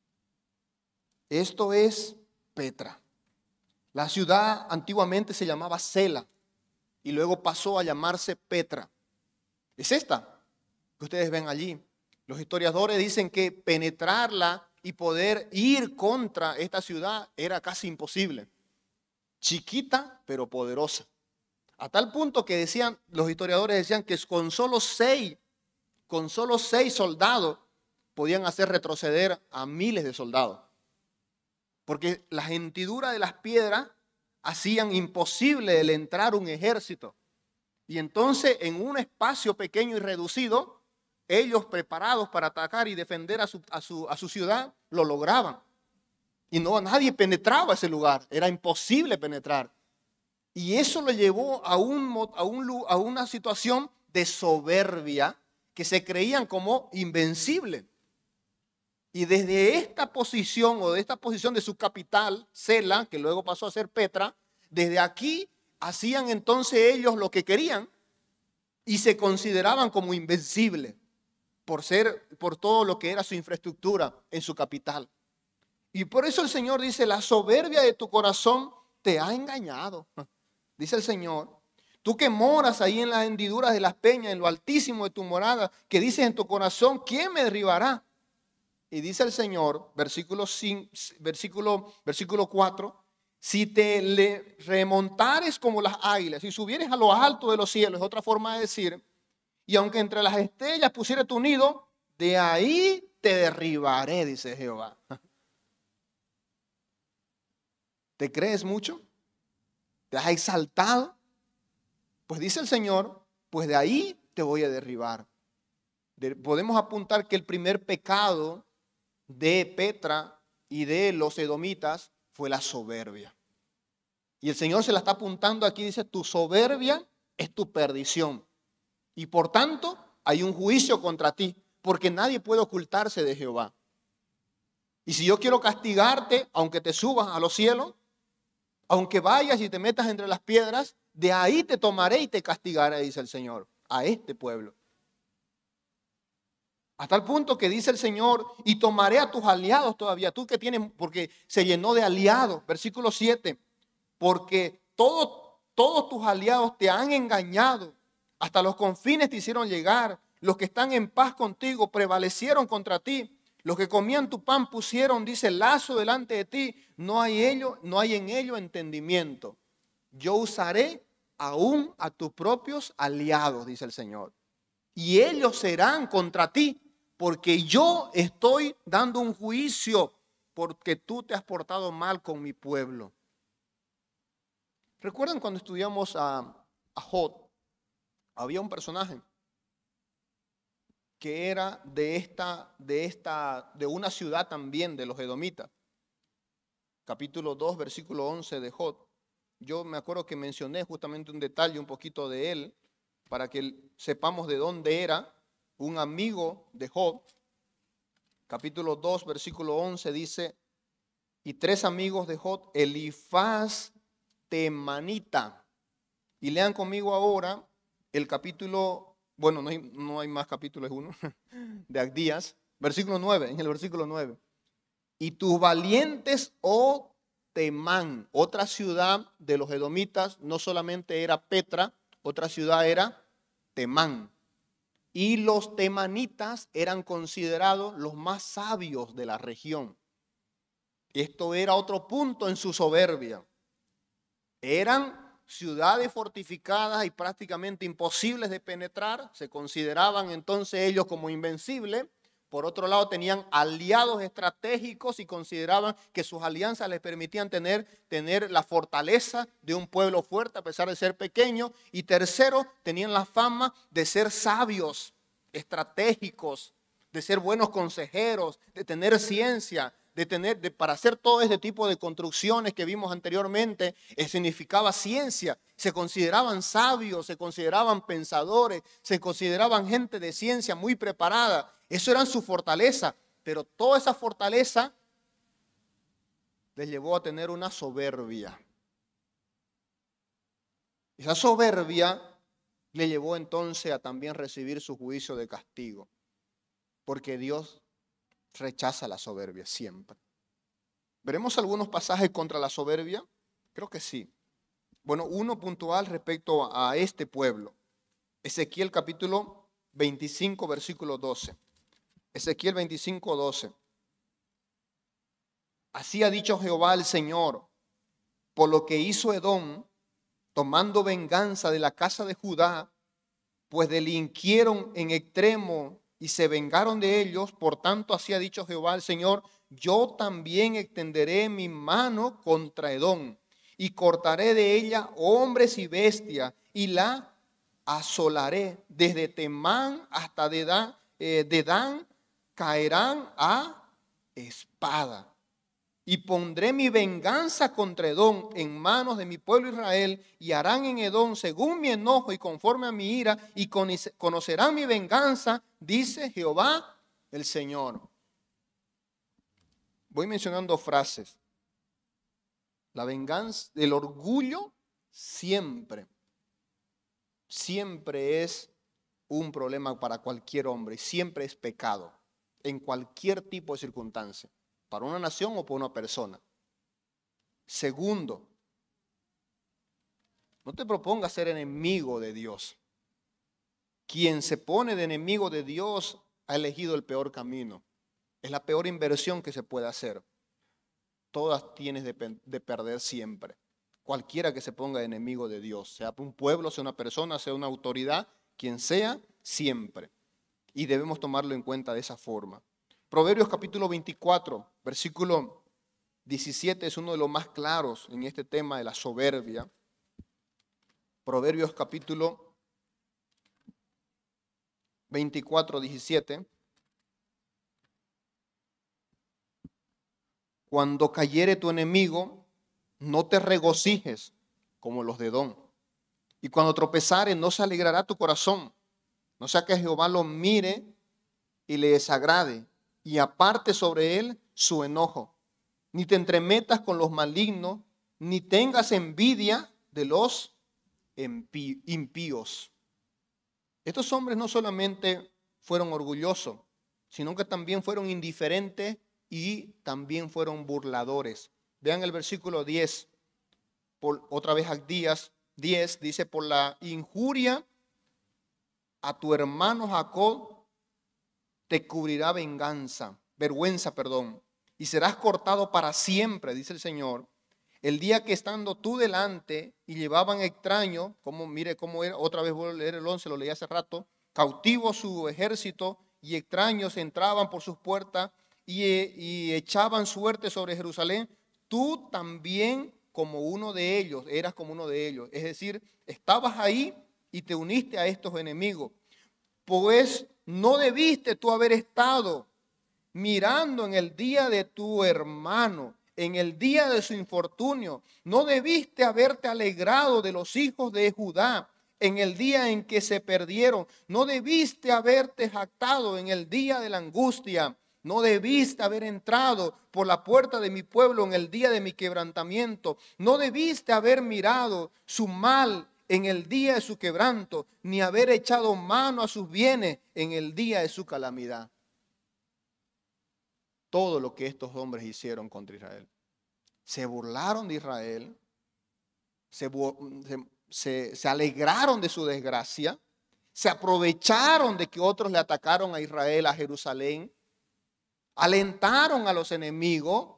Esto es Petra. La ciudad antiguamente se llamaba Sela y luego pasó a llamarse Petra. Es esta que ustedes ven allí. Los historiadores dicen que penetrarla y poder ir contra esta ciudad era casi imposible. Chiquita pero poderosa. A tal punto que decían, los historiadores decían que con solo seis, con solo seis soldados podían hacer retroceder a miles de soldados. Porque las hendiduras de las piedras hacían imposible el entrar un ejército. Y entonces en un espacio pequeño y reducido, ellos preparados para atacar y defender a su, a su, a su ciudad, lo lograban. Y no, nadie penetraba ese lugar, era imposible penetrar. Y eso lo llevó a, un, a, un, a una situación de soberbia, que se creían como invencibles. Y desde esta posición o de esta posición de su capital, Sela, que luego pasó a ser Petra, desde aquí hacían entonces ellos lo que querían y se consideraban como invencibles por ser, por todo lo que era su infraestructura en su capital. Y por eso el Señor dice, la soberbia de tu corazón te ha engañado. Dice el Señor, tú que moras ahí en las hendiduras de las peñas, en lo altísimo de tu morada, que dices en tu corazón, ¿quién me derribará? Y dice el Señor, versículo, cinco, versículo, versículo cuatro, si te le remontares como las águilas, si subieres a lo alto de los cielos, es otra forma de decir, y aunque entre las estrellas pusieres tu nido, de ahí te derribaré, dice Jehová. ¿Te crees mucho? ¿Te has exaltado? Pues dice el Señor, pues de ahí te voy a derribar. De, podemos apuntar que el primer pecado de Petra y de los edomitas fue la soberbia. Y el Señor se la está apuntando aquí, dice, tu soberbia es tu perdición. Y por tanto hay un juicio contra ti, porque nadie puede ocultarse de Jehová. Y si yo quiero castigarte, aunque te subas a los cielos, aunque vayas y te metas entre las piedras, de ahí te tomaré y te castigaré, dice el Señor, a este pueblo. Hasta el punto que dice el Señor, y tomaré a tus aliados todavía, tú que tienes, porque se llenó de aliados, versículo siete, porque todos, todos tus aliados te han engañado, hasta los confines te hicieron llegar, los que están en paz contigo prevalecieron contra ti. Los que comían tu pan pusieron, dice, lazo delante de ti. No hay, ello, no hay en ello entendimiento. Yo usaré aún a tus propios aliados, dice el Señor. Y ellos serán contra ti, porque yo estoy dando un juicio porque tú te has portado mal con mi pueblo. ¿Recuerdan cuando estudiamos a, a Jod? Había un personaje que era de esta, de esta, de una ciudad también de los edomitas. Capítulo dos, versículo once de Jod. Yo me acuerdo que mencioné justamente un detalle, un poquito de él, para que sepamos de dónde era, un amigo de Jod. Capítulo dos, versículo once dice, y tres amigos de Jod, Elifaz temanita. Y lean conmigo ahora el capítulo. Bueno, no hay, no hay más capítulos, uno, de Abdías, versículo nueve, en el versículo nueve. Y tus valientes, oh Temán, otra ciudad de los edomitas, no solamente era Petra, otra ciudad era Temán. Y los temanitas eran considerados los más sabios de la región. Esto era otro punto en su soberbia. Eran ciudades fortificadas y prácticamente imposibles de penetrar, se consideraban entonces ellos como invencibles. Por otro lado, tenían aliados estratégicos y consideraban que sus alianzas les permitían tener, tener la fortaleza de un pueblo fuerte a pesar de ser pequeño. Y tercero, tenían la fama de ser sabios, estratégicos, de ser buenos consejeros, de tener ciencia, de tener, de, para hacer todo este tipo de construcciones que vimos anteriormente, eh, significaba ciencia. Se consideraban sabios, se consideraban pensadores, se consideraban gente de ciencia muy preparada. Eso era su fortaleza, pero toda esa fortaleza les llevó a tener una soberbia. Esa soberbia le llevó entonces a también recibir su juicio de castigo, porque Dios rechaza la soberbia siempre. ¿Veremos algunos pasajes contra la soberbia? Creo que sí. Bueno, uno puntual respecto a este pueblo. Ezequiel capítulo veinticinco, versículo doce. Ezequiel veinticinco, doce. Así ha dicho Jehová el Señor, por lo que hizo Edom, tomando venganza de la casa de Judá, pues delinquieron en extremo y se vengaron de ellos. Por tanto, así ha dicho Jehová el Señor, yo también extenderé mi mano contra Edom y cortaré de ella hombres y bestias y la asolaré desde Temán hasta Dedán, eh, Dedán caerán a espada. Y pondré mi venganza contra Edom en manos de mi pueblo Israel, y harán en Edom según mi enojo y conforme a mi ira, y conocerán mi venganza, dice Jehová el Señor. Voy mencionando frases. La venganza, el orgullo siempre, siempre es un problema para cualquier hombre, siempre es pecado, en cualquier tipo de circunstancia, para una nación o para una persona. Segundo, no te propongas ser enemigo de Dios. Quien se pone de enemigo de Dios ha elegido el peor camino. Es la peor inversión que se puede hacer. Todas tienes de, de perder siempre. Cualquiera que se ponga de enemigo de Dios, sea un pueblo, sea una persona, sea una autoridad, quien sea, siempre. Y debemos tomarlo en cuenta de esa forma. Proverbios capítulo veinticuatro, versículo diecisiete es uno de los más claros en este tema de la soberbia. Proverbios capítulo veinticuatro, diecisiete. Cuando cayere tu enemigo, no te regocijes como los de Edom. Y cuando tropezare, no se alegrará tu corazón. No sea que Jehová lo mire y le desagrade y aparte sobre él su enojo. Ni te entremetas con los malignos, ni tengas envidia de los impíos. Estos hombres no solamente fueron orgullosos, sino que también fueron indiferentes y también fueron burladores. Vean el versículo diez, por, otra vez Abdías diez, dice: por la injuria a tu hermano Jacob te cubrirá venganza, vergüenza, perdón, y serás cortado para siempre, dice el Señor. El día que estando tú delante y llevaban extraño, como mire cómo era, otra vez voy a leer el once, lo leí hace rato, cautivo su ejército y extraños entraban por sus puertas y, y echaban suerte sobre Jerusalén, tú también como uno de ellos, eras como uno de ellos. Es decir, estabas ahí y te uniste a estos enemigos. Pues no debiste tú haber estado mirando en el día de tu hermano, en el día de su infortunio. No debiste haberte alegrado de los hijos de Judá en el día en que se perdieron. No debiste haberte jactado en el día de la angustia. No debiste haber entrado por la puerta de mi pueblo en el día de mi quebrantamiento. No debiste haber mirado su mal en el día de su quebranto, ni haber echado mano a sus bienes en el día de su calamidad. Todo lo que estos hombres hicieron contra Israel. Se burlaron de Israel, se, se, se, se alegraron de su desgracia, se aprovecharon de que otros le atacaron a Israel, a Jerusalén, alentaron a los enemigos,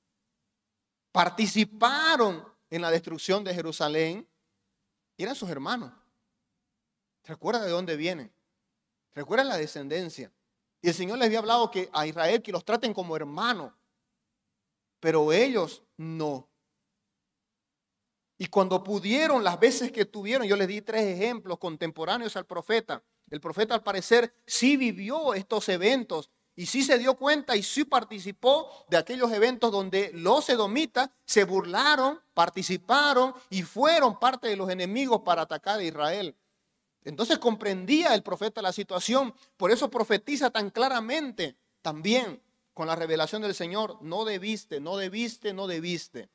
participaron en la destrucción de Jerusalén y eran sus hermanos. Recuerda de dónde vienen, recuerda la descendencia. Y el Señor les había hablado que a Israel que los traten como hermanos, pero ellos no. Y cuando pudieron, las veces que tuvieron, yo les di tres ejemplos contemporáneos al profeta. El profeta al parecer sí vivió estos eventos y sí se dio cuenta y sí participó de aquellos eventos donde los edomitas se burlaron, participaron y fueron parte de los enemigos para atacar a Israel. Entonces comprendía el profeta la situación, por eso profetiza tan claramente también con la revelación del Señor: no debiste, no debiste, no debiste.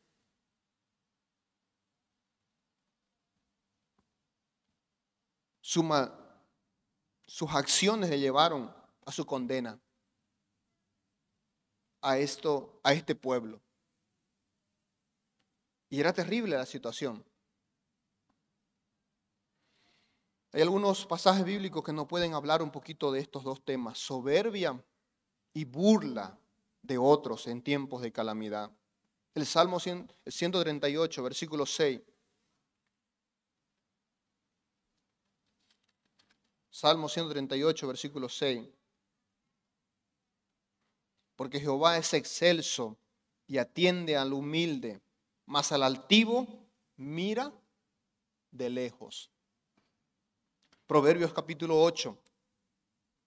Suma, sus acciones le llevaron a su condena, a esto, a este pueblo. Y era terrible la situación. Hay algunos pasajes bíblicos que nos pueden hablar un poquito de estos dos temas: soberbia y burla de otros en tiempos de calamidad. El Salmo ciento treinta y ocho, versículo seis. Salmo ciento treinta y ocho, versículo seis. Porque Jehová es excelso y atiende al humilde, mas al altivo mira de lejos. Proverbios capítulo ocho.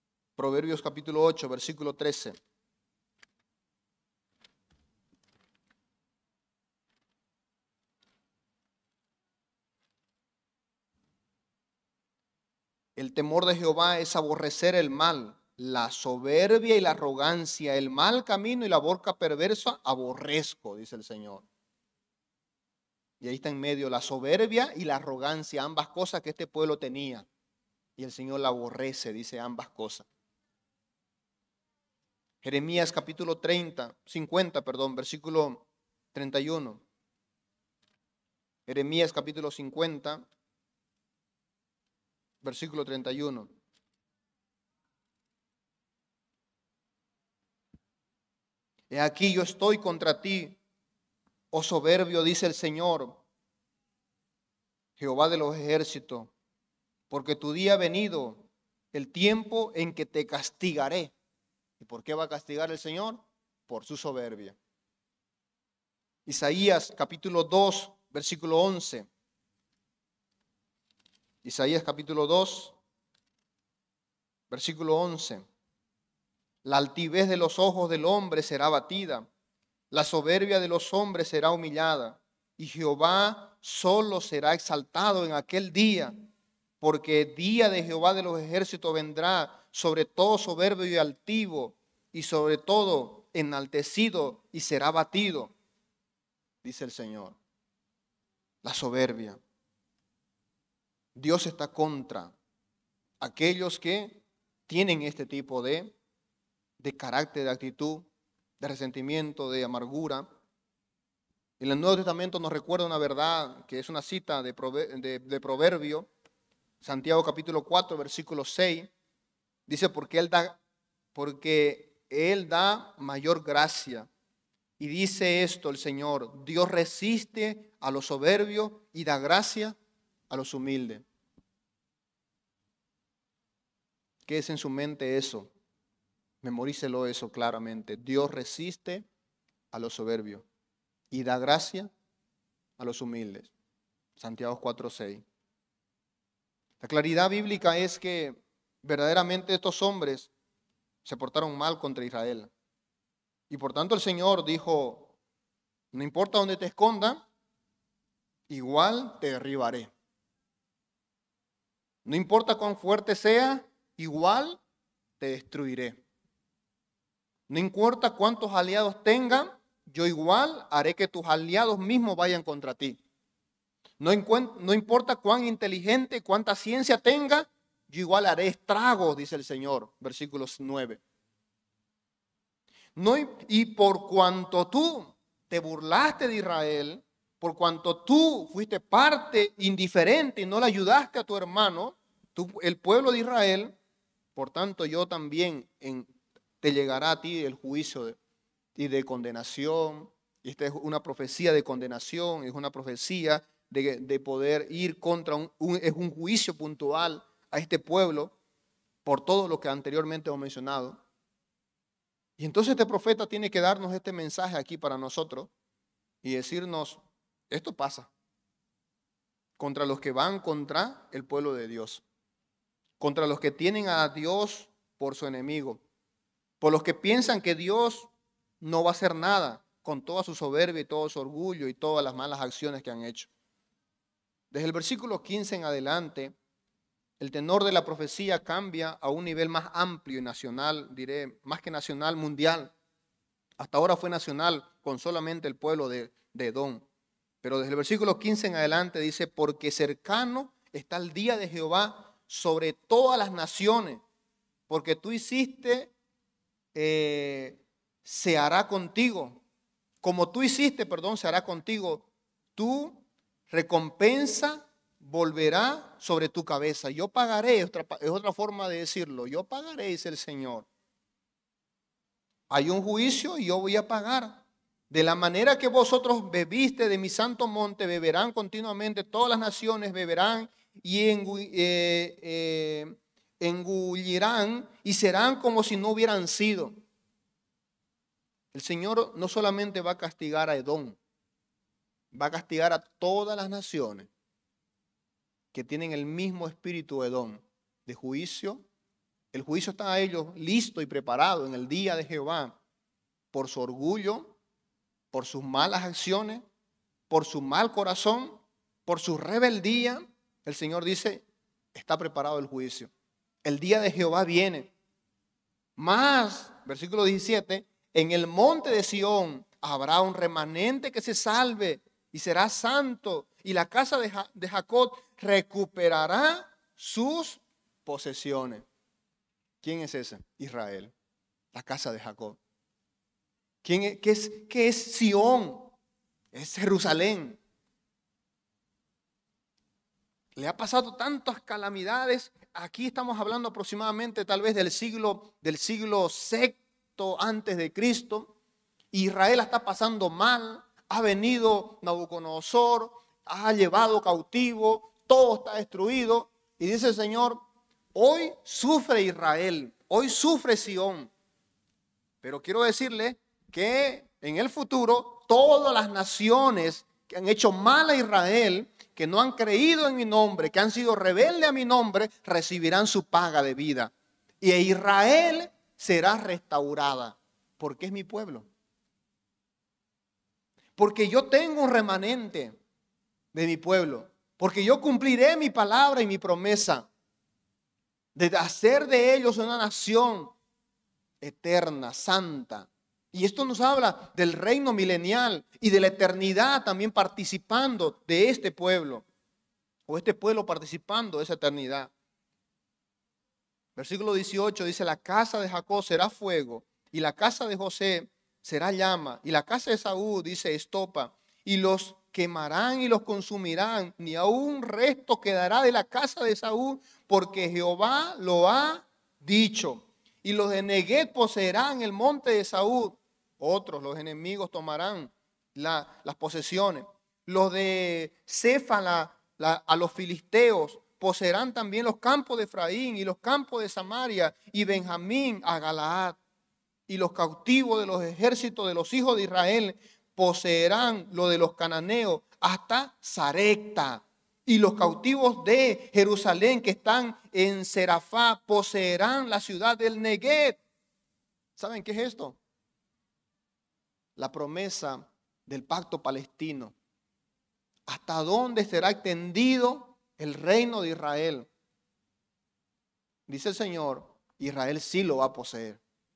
Proverbios capítulo ocho, versículo trece. El temor de Jehová es aborrecer el mal, la soberbia y la arrogancia, el mal camino y la boca perversa aborrezco, dice el Señor. Y ahí está en medio la soberbia y la arrogancia, ambas cosas que este pueblo tenía. Y el Señor la aborrece, dice ambas cosas. Jeremías capítulo treinta, cincuenta, perdón, versículo treinta y uno. Jeremías capítulo cincuenta, versículo treinta y uno. He aquí yo estoy contra ti, oh soberbio, dice el Señor, Jehová de los ejércitos, porque tu día ha venido, el tiempo en que te castigaré. ¿Y por qué va a castigar el Señor? Por su soberbia. Isaías capítulo dos, versículo once. Isaías capítulo dos, versículo once. La altivez de los ojos del hombre será abatida, la soberbia de los hombres será humillada, y Jehová solo será exaltado en aquel día, porque el día de Jehová de los ejércitos vendrá sobre todo soberbio y altivo, y sobre todo enaltecido, y será abatido, dice el Señor. La soberbia. Dios está contra aquellos que tienen este tipo de, de carácter, de actitud, de resentimiento, de amargura. En el Nuevo Testamento nos recuerda una verdad que es una cita de, de, de Proverbio, Santiago capítulo cuatro, versículo seis. Dice, porque Él da, porque Él da mayor gracia. Y dice esto el Señor, Dios resiste a los soberbios y da gracia a los humildes. ¿Qué es en su mente eso? Memorícelo eso claramente. Dios resiste a los soberbios y da gracia a los humildes. Santiago cuatro seis. La claridad bíblica es que verdaderamente estos hombres se portaron mal contra Israel. Y por tanto el Señor dijo, no importa dónde te esconda, igual te derribaré. No importa cuán fuerte sea, igual te destruiré. No importa cuántos aliados tengan, yo igual haré que tus aliados mismos vayan contra ti. No, no importa cuán inteligente, cuánta ciencia tenga, yo igual haré estragos, dice el Señor, versículos nueve. No, y por cuanto tú te burlaste de Israel, por cuanto tú fuiste parte indiferente y no le ayudaste a tu hermano, tú, el pueblo de Israel, por tanto yo también en, te llegará a ti el juicio de, y de condenación. Y esta es una profecía de condenación, es una profecía de, de poder ir contra un, un, es un juicio puntual a este pueblo por todo lo que anteriormente hemos mencionado. Y entonces este profeta tiene que darnos este mensaje aquí para nosotros y decirnos, esto pasa contra los que van contra el pueblo de Dios, contra los que tienen a Dios por su enemigo, por los que piensan que Dios no va a hacer nada con toda su soberbia y todo su orgullo y todas las malas acciones que han hecho. Desde el versículo quince en adelante, el tenor de la profecía cambia a un nivel más amplio y nacional, diré, más que nacional, mundial. Hasta ahora fue nacional con solamente el pueblo de, de Edom. Pero desde el versículo quince en adelante dice, porque cercano está el día de Jehová sobre todas las naciones, porque tú hiciste, eh, se hará contigo. Como tú hiciste, perdón, se hará contigo. Tu recompensa volverá sobre tu cabeza. Yo pagaré, es otra, es otra forma de decirlo. Yo pagaré, dice el Señor. Hay un juicio y yo voy a pagar. De la manera que vosotros bebiste de mi santo monte, beberán continuamente, todas las naciones beberán y engu eh, eh, engullirán y serán como si no hubieran sido. El Señor no solamente va a castigar a Edom, va a castigar a todas las naciones que tienen el mismo espíritu de Edom, de juicio. El juicio está a ellos listo y preparado en el día de Jehová por su orgullo, por sus malas acciones, por su mal corazón, por su rebeldía. El Señor dice, está preparado el juicio. El día de Jehová viene. Más, versículo diecisiete, en el monte de Sión habrá un remanente que se salve y será santo, y la casa de, ja de Jacob recuperará sus posesiones. ¿Quién es ese? Israel, la casa de Jacob. ¿Quién es, qué, es, ¿Qué es Sión? Es Jerusalén. Le ha pasado tantas calamidades. Aquí estamos hablando aproximadamente tal vez del siglo, del siglo sexto antes de Cristo. Israel está pasando mal. Ha venido Nabucodonosor, ha llevado cautivo, todo está destruido. Y dice el Señor, hoy sufre Israel, hoy sufre Sión. Pero quiero decirle que en el futuro todas las naciones que han hecho mal a Israel, que no han creído en mi nombre, que han sido rebeldes a mi nombre, recibirán su paga de vida. Y Israel será restaurada, porque es mi pueblo. Porque yo tengo un remanente de mi pueblo. Porque yo cumpliré mi palabra y mi promesa de hacer de ellos una nación eterna, santa. Y esto nos habla del reino milenial y de la eternidad también participando de este pueblo. O este pueblo participando de esa eternidad. Versículo dieciocho dice, la casa de Jacob será fuego y la casa de José será llama. Y la casa de Saúl, dice, estopa. Y los quemarán y los consumirán. Ni aún resto quedará de la casa de Saúl, porque Jehová lo ha dicho. Y los de Neguet poseerán el monte de Saúl. Otros, los enemigos, tomarán la, las posesiones. Los de Cefa la, la, a los filisteos poseerán también los campos de Efraín y los campos de Samaria y Benjamín a Galaad. Y los cautivos de los ejércitos de los hijos de Israel poseerán lo de los cananeos hasta Sarepta. Y los cautivos de Jerusalén que están en Serafá poseerán la ciudad del Neguet. ¿Saben qué es esto? La promesa del pacto palestino. ¿Hasta dónde será extendido el reino de Israel? Dice el Señor, Israel sí lo va a poseer.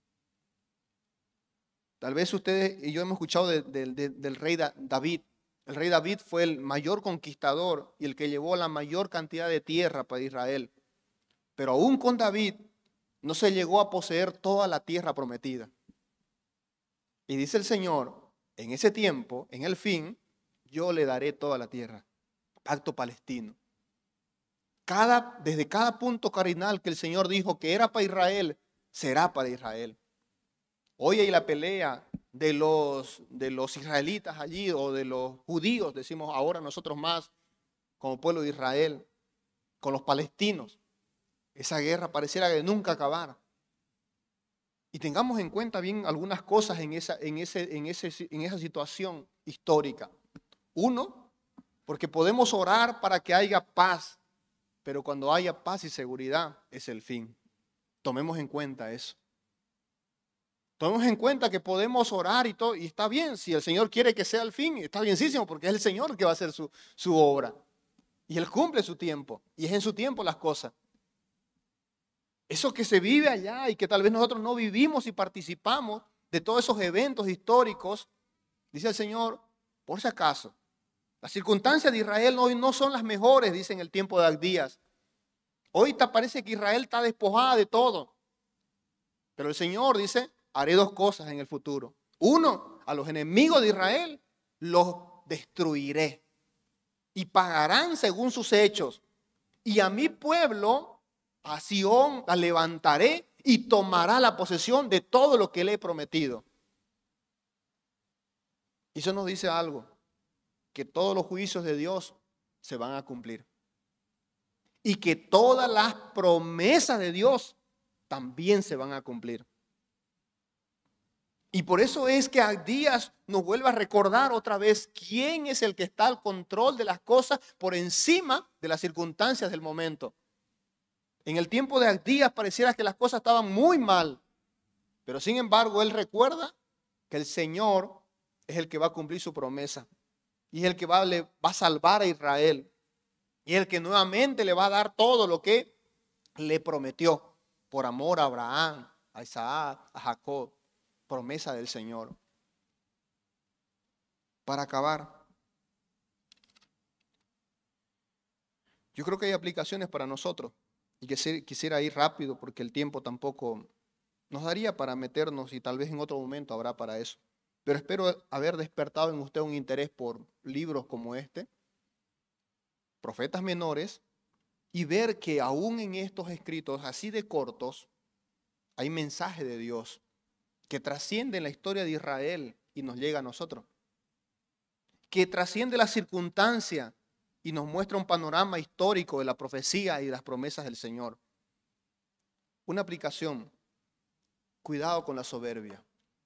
Tal vez ustedes y yo hemos escuchado de, de, de, del rey David. El rey David fue el mayor conquistador y el que llevó la mayor cantidad de tierra para Israel. Pero aún con David no se llegó a poseer toda la tierra prometida. Y dice el Señor, en ese tiempo, en el fin, yo le daré toda la tierra. Pacto palestino. Cada, desde cada punto cardinal que el Señor dijo que era para Israel, será para Israel. Hoy hay la pelea de los, de los israelitas allí o de los judíos, decimos ahora nosotros más, como pueblo de Israel, con los palestinos. Esa guerra pareciera de nunca acabar. Y tengamos en cuenta bien algunas cosas en esa, en ese, en ese, en esa situación histórica. Uno, porque podemos orar para que haya paz, pero cuando haya paz y seguridad es el fin. Tomemos en cuenta eso. Tomemos en cuenta que podemos orar y todo, y está bien, si el Señor quiere que sea el fin, está bienísimo, porque es el Señor que va a hacer su, su obra. Y Él cumple su tiempo, y es en su tiempo las cosas. Eso que se vive allá y que tal vez nosotros no vivimos y participamos de todos esos eventos históricos, dice el Señor, por si acaso, las circunstancias de Israel hoy no son las mejores, dice en el tiempo de Abdías. Hoy te parece que Israel está despojada de todo. Pero el Señor dice, haré dos cosas en el futuro. Uno, a los enemigos de Israel los destruiré y pagarán según sus hechos. Y a mi pueblo, a Sión, la levantaré y tomará la posesión de todo lo que le he prometido. Y eso nos dice algo, que todos los juicios de Dios se van a cumplir. Y que todas las promesas de Dios también se van a cumplir. Y por eso es que Abdías nos vuelve a recordar otra vez quién es el que está al control de las cosas por encima de las circunstancias del momento. En el tiempo de Abdías pareciera que las cosas estaban muy mal, pero sin embargo él recuerda que el Señor es el que va a cumplir su promesa y es el que va a, va a salvar a Israel. Y el que nuevamente le va a dar todo lo que le prometió por amor a Abraham, a Isaac, a Jacob, promesa del Señor. Para acabar, yo creo que hay aplicaciones para nosotros y que quisiera ir rápido porque el tiempo tampoco nos daría para meternos y tal vez en otro momento habrá para eso. Pero espero haber despertado en usted un interés por libros como este, Profetas Menores, y ver que aún en estos escritos así de cortos hay mensaje de Dios que trasciende la historia de Israel y nos llega a nosotros, que trasciende la circunstancia y nos muestra un panorama histórico de la profecía y de las promesas del Señor. Una aplicación: cuidado con la soberbia.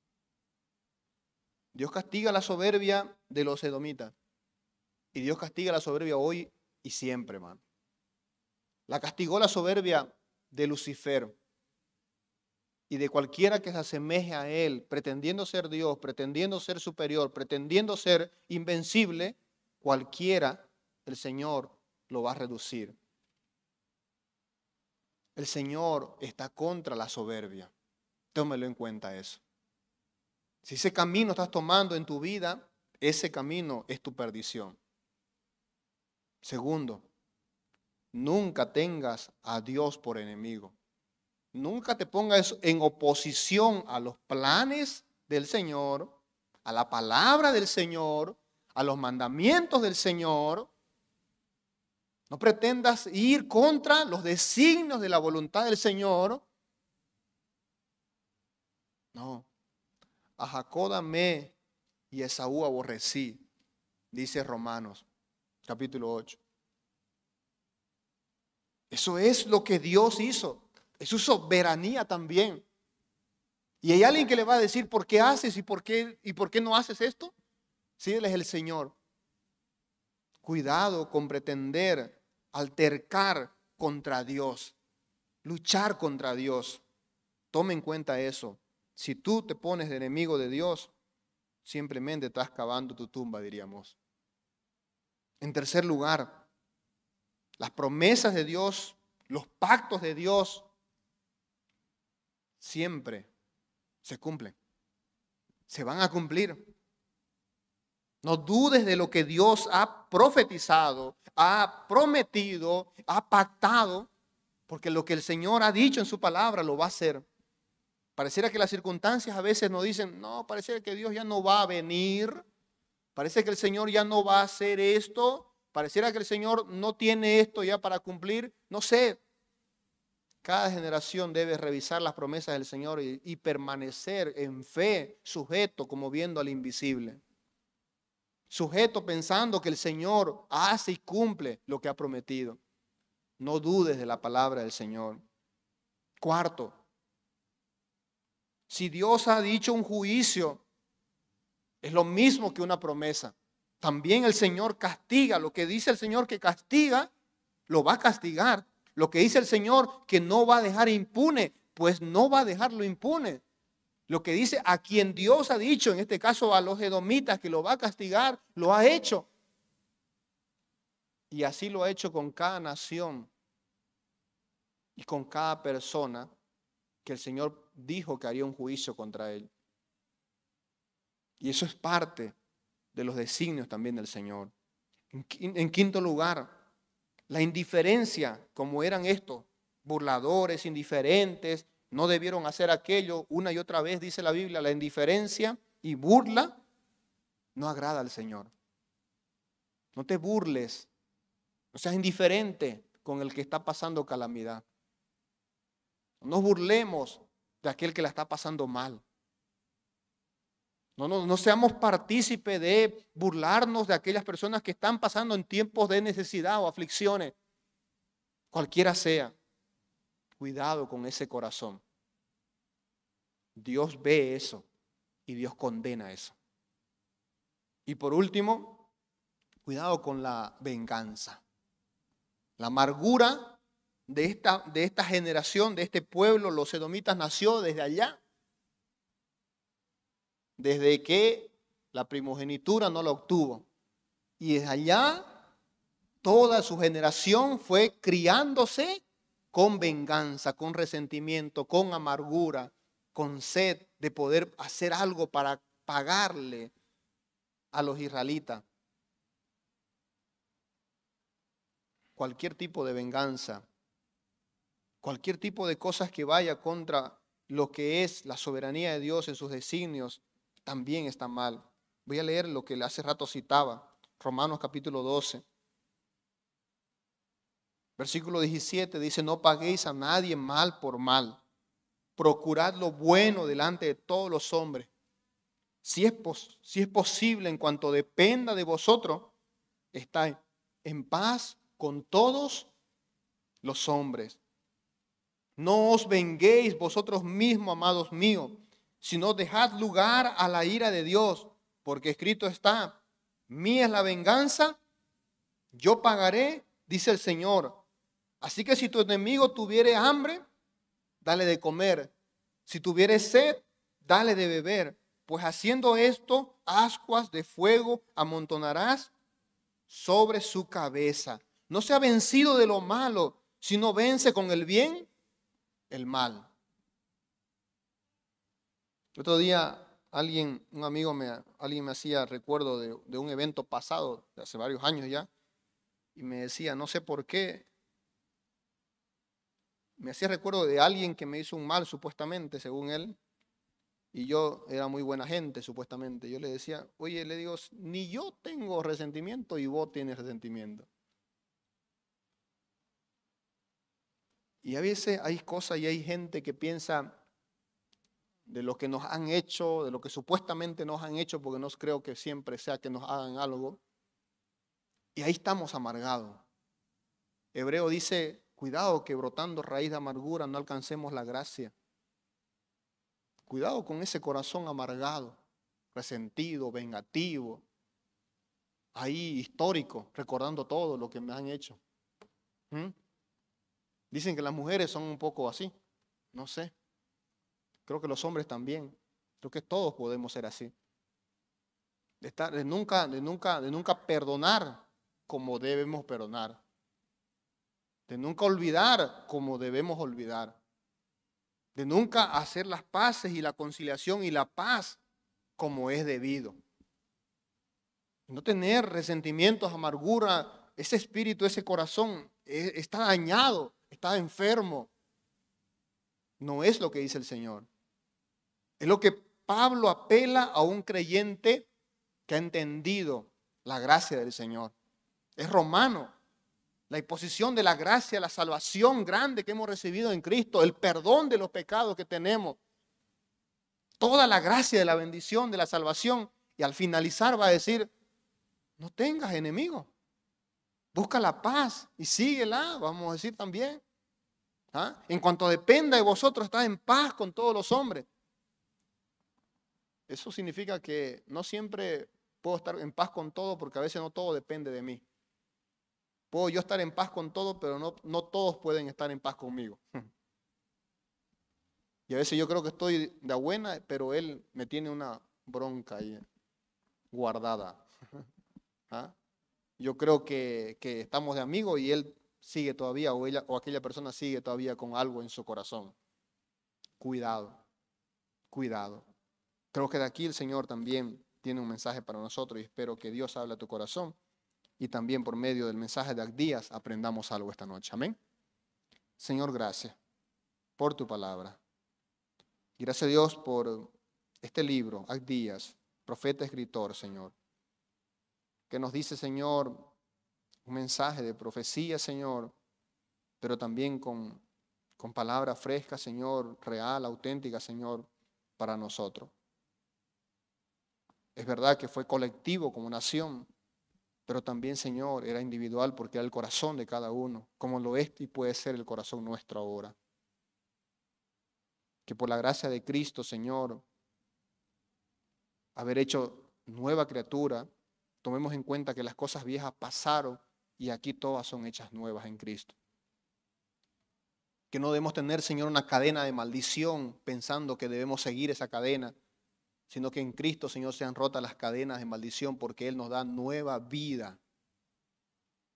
Dios castiga la soberbia de los edomitas y Dios castiga la soberbia hoy y siempre, hermano. La castigó la soberbia de Lucifer y de cualquiera que se asemeje a él, pretendiendo ser Dios, pretendiendo ser superior, pretendiendo ser invencible. Cualquiera, el Señor lo va a reducir. El Señor está contra la soberbia. Tómelo en cuenta eso. Si ese camino estás tomando en tu vida, ese camino es tu perdición. Segundo, nunca tengas a Dios por enemigo. Nunca te pongas en oposición a los planes del Señor, a la palabra del Señor, a los mandamientos del Señor. No pretendas ir contra los designios de la voluntad del Señor. No. A Jacob amé y a Esaú aborrecí, dice Romanos capítulo ocho. Eso es lo que Dios hizo. Es su soberanía también. Y hay alguien que le va a decir, ¿por qué haces y por qué, y por qué no haces esto? Sí, Él es el Señor. Cuidado con pretender altercar contra Dios, luchar contra Dios. Tome en cuenta eso. Si tú te pones de enemigo de Dios, simplemente estás cavando tu tumba, diríamos. En tercer lugar, las promesas de Dios, los pactos de Dios, siempre se cumplen. Se van a cumplir. No dudes de lo que Dios ha profetizado, ha prometido, ha pactado, porque lo que el Señor ha dicho en su palabra lo va a hacer. Pareciera que las circunstancias a veces nos dicen, no, pareciera que Dios ya no va a venir, parece que el Señor ya no va a hacer esto, pareciera que el Señor no tiene esto ya para cumplir. No sé, cada generación debe revisar las promesas del Señor y, y permanecer en fe, sujeto como viendo al invisible. Sujeto pensando que el Señor hace y cumple lo que ha prometido. No dudes de la palabra del Señor. Cuarto, si Dios ha dicho un juicio, es lo mismo que una promesa. También el Señor castiga. Lo que dice el Señor que castiga, lo va a castigar. Lo que dice el Señor que no va a dejar impune, pues no va a dejarlo impune. Lo que dice a quien Dios ha dicho, en este caso a los edomitas, que lo va a castigar, lo ha hecho. Y así lo ha hecho con cada nación y con cada persona que el Señor dijo que haría un juicio contra él. Y eso es parte de los designios también del Señor. En quinto lugar, la indiferencia, como eran estos, burladores, indiferentes, no debieron hacer aquello. Una y otra vez dice la Biblia, la indiferencia y burla no agrada al Señor. No te burles, no seas indiferente con el que está pasando calamidad. No nos burlemos de aquel que la está pasando mal. No, no, no seamos partícipes de burlarnos de aquellas personas que están pasando en tiempos de necesidad o aflicciones, cualquiera sea. Cuidado con ese corazón. Dios ve eso y Dios condena eso. Y por último, cuidado con la venganza. La amargura de esta, de esta generación, de este pueblo, los edomitas, nació desde allá. Desde que la primogenitura no la obtuvo. Y desde allá Toda su generación fue criándose con venganza, con resentimiento, con amargura, con sed de poder hacer algo para pagarle a los israelitas. Cualquier tipo de venganza, cualquier tipo de cosas que vaya contra lo que es la soberanía de Dios en sus designios, también está mal. Voy a leer lo que hace rato citaba, Romanos capítulo doce. Versículo diecisiete dice, no paguéis a nadie mal por mal. Procurad lo bueno delante de todos los hombres. Si es, pos si es posible, en cuanto dependa de vosotros, estáis en paz con todos los hombres. No os venguéis vosotros mismos, amados míos, sino dejad lugar a la ira de Dios, porque escrito está, mía es la venganza, yo pagaré, dice el Señor. Así que si tu enemigo tuviere hambre, dale de comer. Si tuviere sed, dale de beber. Pues haciendo esto, ascuas de fuego amontonarás sobre su cabeza. No sea vencido de lo malo, sino vence con el bien el mal. El otro día alguien, un amigo me, alguien me hacía recuerdo de, de un evento pasado, de hace varios años ya, y me decía, no sé por qué, me hacía recuerdo de alguien que me hizo un mal supuestamente, según él, y yo era muy buena gente supuestamente. Yo le decía, oye, le digo, ni yo tengo resentimiento y vos tienes resentimiento. Y a veces hay cosas y hay gente que piensa de lo que nos han hecho, de lo que supuestamente nos han hecho, porque no creo que siempre sea que nos hagan algo, y ahí estamos amargados. Hebreo dice, cuidado que brotando raíz de amargura no alcancemos la gracia. Cuidado con ese corazón amargado, resentido, vengativo, ahí histórico, recordando todo lo que me han hecho. ¿Mm? Dicen que las mujeres son un poco así, no sé. Creo que los hombres también. Creo que todos podemos ser así. De, estar, de, nunca, de, nunca, de nunca perdonar como debemos perdonar. De nunca olvidar como debemos olvidar. De nunca hacer las paces y la conciliación y la paz como es debido. No tener resentimientos, amargura, ese espíritu, ese corazón está dañado, está enfermo. No es lo que dice el Señor. Es lo que Pablo apela a un creyente que ha entendido la gracia del Señor. Es romano. La imposición de la gracia, la salvación grande que hemos recibido en Cristo, el perdón de los pecados que tenemos, toda la gracia de la bendición, de la salvación. Y al finalizar va a decir, no tengas enemigos, busca la paz y síguela, vamos a decir también. ¿Ah? En cuanto dependa de vosotros, estad en paz con todos los hombres. Eso significa que no siempre puedo estar en paz con todo, porque a veces no todo depende de mí. Puedo yo estar en paz con todo, pero no, no todos pueden estar en paz conmigo. Y a veces yo creo que estoy de buena, pero él me tiene una bronca ahí guardada. ¿Ah? Yo creo que, que estamos de amigos y él sigue todavía, o, ella, o aquella persona sigue todavía con algo en su corazón. Cuidado, cuidado. Creo que de aquí el Señor también tiene un mensaje para nosotros y espero que Dios hable a tu corazón y también por medio del mensaje de Abdías aprendamos algo esta noche. Amén. Señor, gracias por tu palabra. Gracias a Dios por este libro, Abdías, profeta escritor, Señor, que nos dice, Señor, un mensaje de profecía, Señor, pero también con, con palabra fresca, Señor, real, auténtica, Señor, para nosotros. Es verdad que fue colectivo como nación, pero también, Señor, era individual porque era el corazón de cada uno, como lo es y puede ser el corazón nuestro ahora. Que por la gracia de Cristo, Señor, haber hecho nueva criatura, tomemos en cuenta que las cosas viejas pasaron y aquí todas son hechas nuevas en Cristo. Que no debemos tener, Señor, una cadena de maldición pensando que debemos seguir esa cadena, sino que en Cristo, Señor, sean rotas las cadenas de maldición porque Él nos da nueva vida.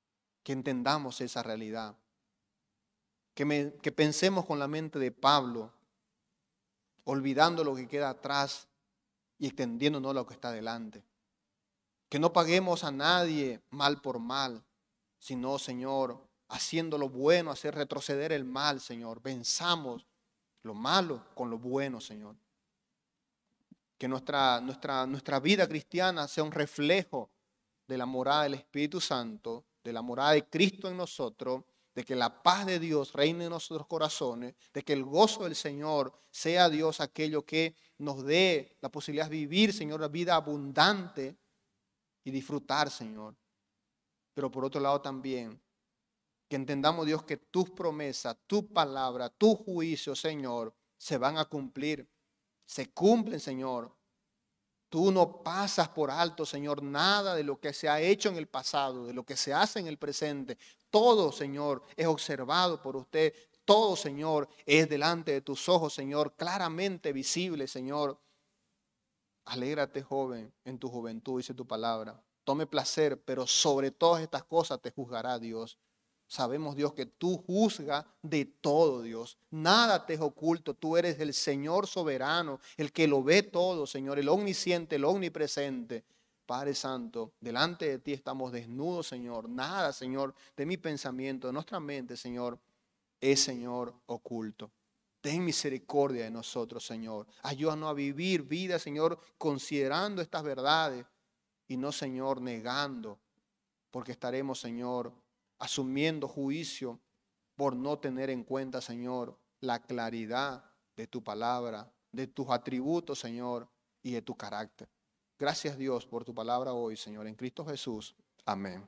que entendamos esa realidad. Que, me, que pensemos con la mente de Pablo, olvidando lo que queda atrás y extendiéndonos a lo que está delante. Que no paguemos a nadie mal por mal, sino, Señor, haciendo lo bueno, hacer retroceder el mal, Señor. Venzamos lo malo con lo bueno, Señor. Que nuestra, nuestra, nuestra vida cristiana sea un reflejo de la morada del Espíritu Santo, de la morada de Cristo en nosotros, de que la paz de Dios reine en nuestros corazones, de que el gozo del Señor sea Dios aquello que nos dé la posibilidad de vivir, Señor, la vida abundante y disfrutar, Señor. Pero por otro lado también, que entendamos, Dios, que tus promesas, tu palabra, tu juicio, Señor, se van a cumplir, se cumplen, Señor. Tú no pasas por alto, Señor, nada de lo que se ha hecho en el pasado, de lo que se hace en el presente. Todo, Señor, es observado por usted. Todo, Señor, es delante de tus ojos, Señor, claramente visible, Señor. Alégrate, joven, en tu juventud, dice tu palabra. Tome placer, pero sobre todas estas cosas te juzgará Dios. Sabemos, Dios, que tú juzgas de todo, Dios. Nada te es oculto. Tú eres el Señor soberano, el que lo ve todo, Señor, el omnisciente, el omnipresente. Padre Santo, delante de ti estamos desnudos, Señor. Nada, Señor, de mi pensamiento, de nuestra mente, Señor, es, Señor, oculto. Ten misericordia de nosotros, Señor. Ayúdanos a vivir vida, Señor, considerando estas verdades y no, Señor, negando, porque estaremos, Señor, asumiendo juicio por no tener en cuenta, Señor, la claridad de tu palabra, de tus atributos, Señor, y de tu carácter. Gracias, Dios, por tu palabra hoy, Señor, en Cristo Jesús. Amén.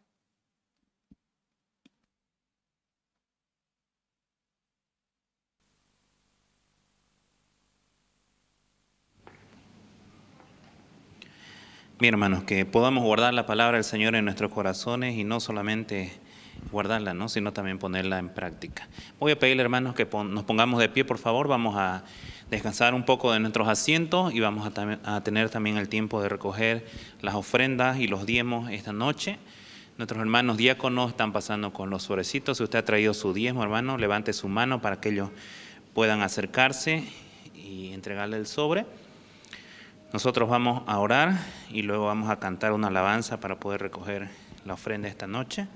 Bien, hermanos, que podamos guardar la palabra del Señor en nuestros corazones y no solamente guardarla, ¿no?, sino también ponerla en práctica. Voy a pedirle, hermanos, que pon, nos pongamos de pie, por favor. Vamos a descansar un poco de nuestros asientos y vamos a, a tener también el tiempo de recoger las ofrendas y los diezmos esta noche. Nuestros hermanos diáconos están pasando con los sobrecitos. Si usted ha traído su diezmo, hermano, levante su mano para que ellos puedan acercarse y entregarle el sobre. Nosotros vamos a orar y luego vamos a cantar una alabanza para poder recoger la ofrenda esta noche.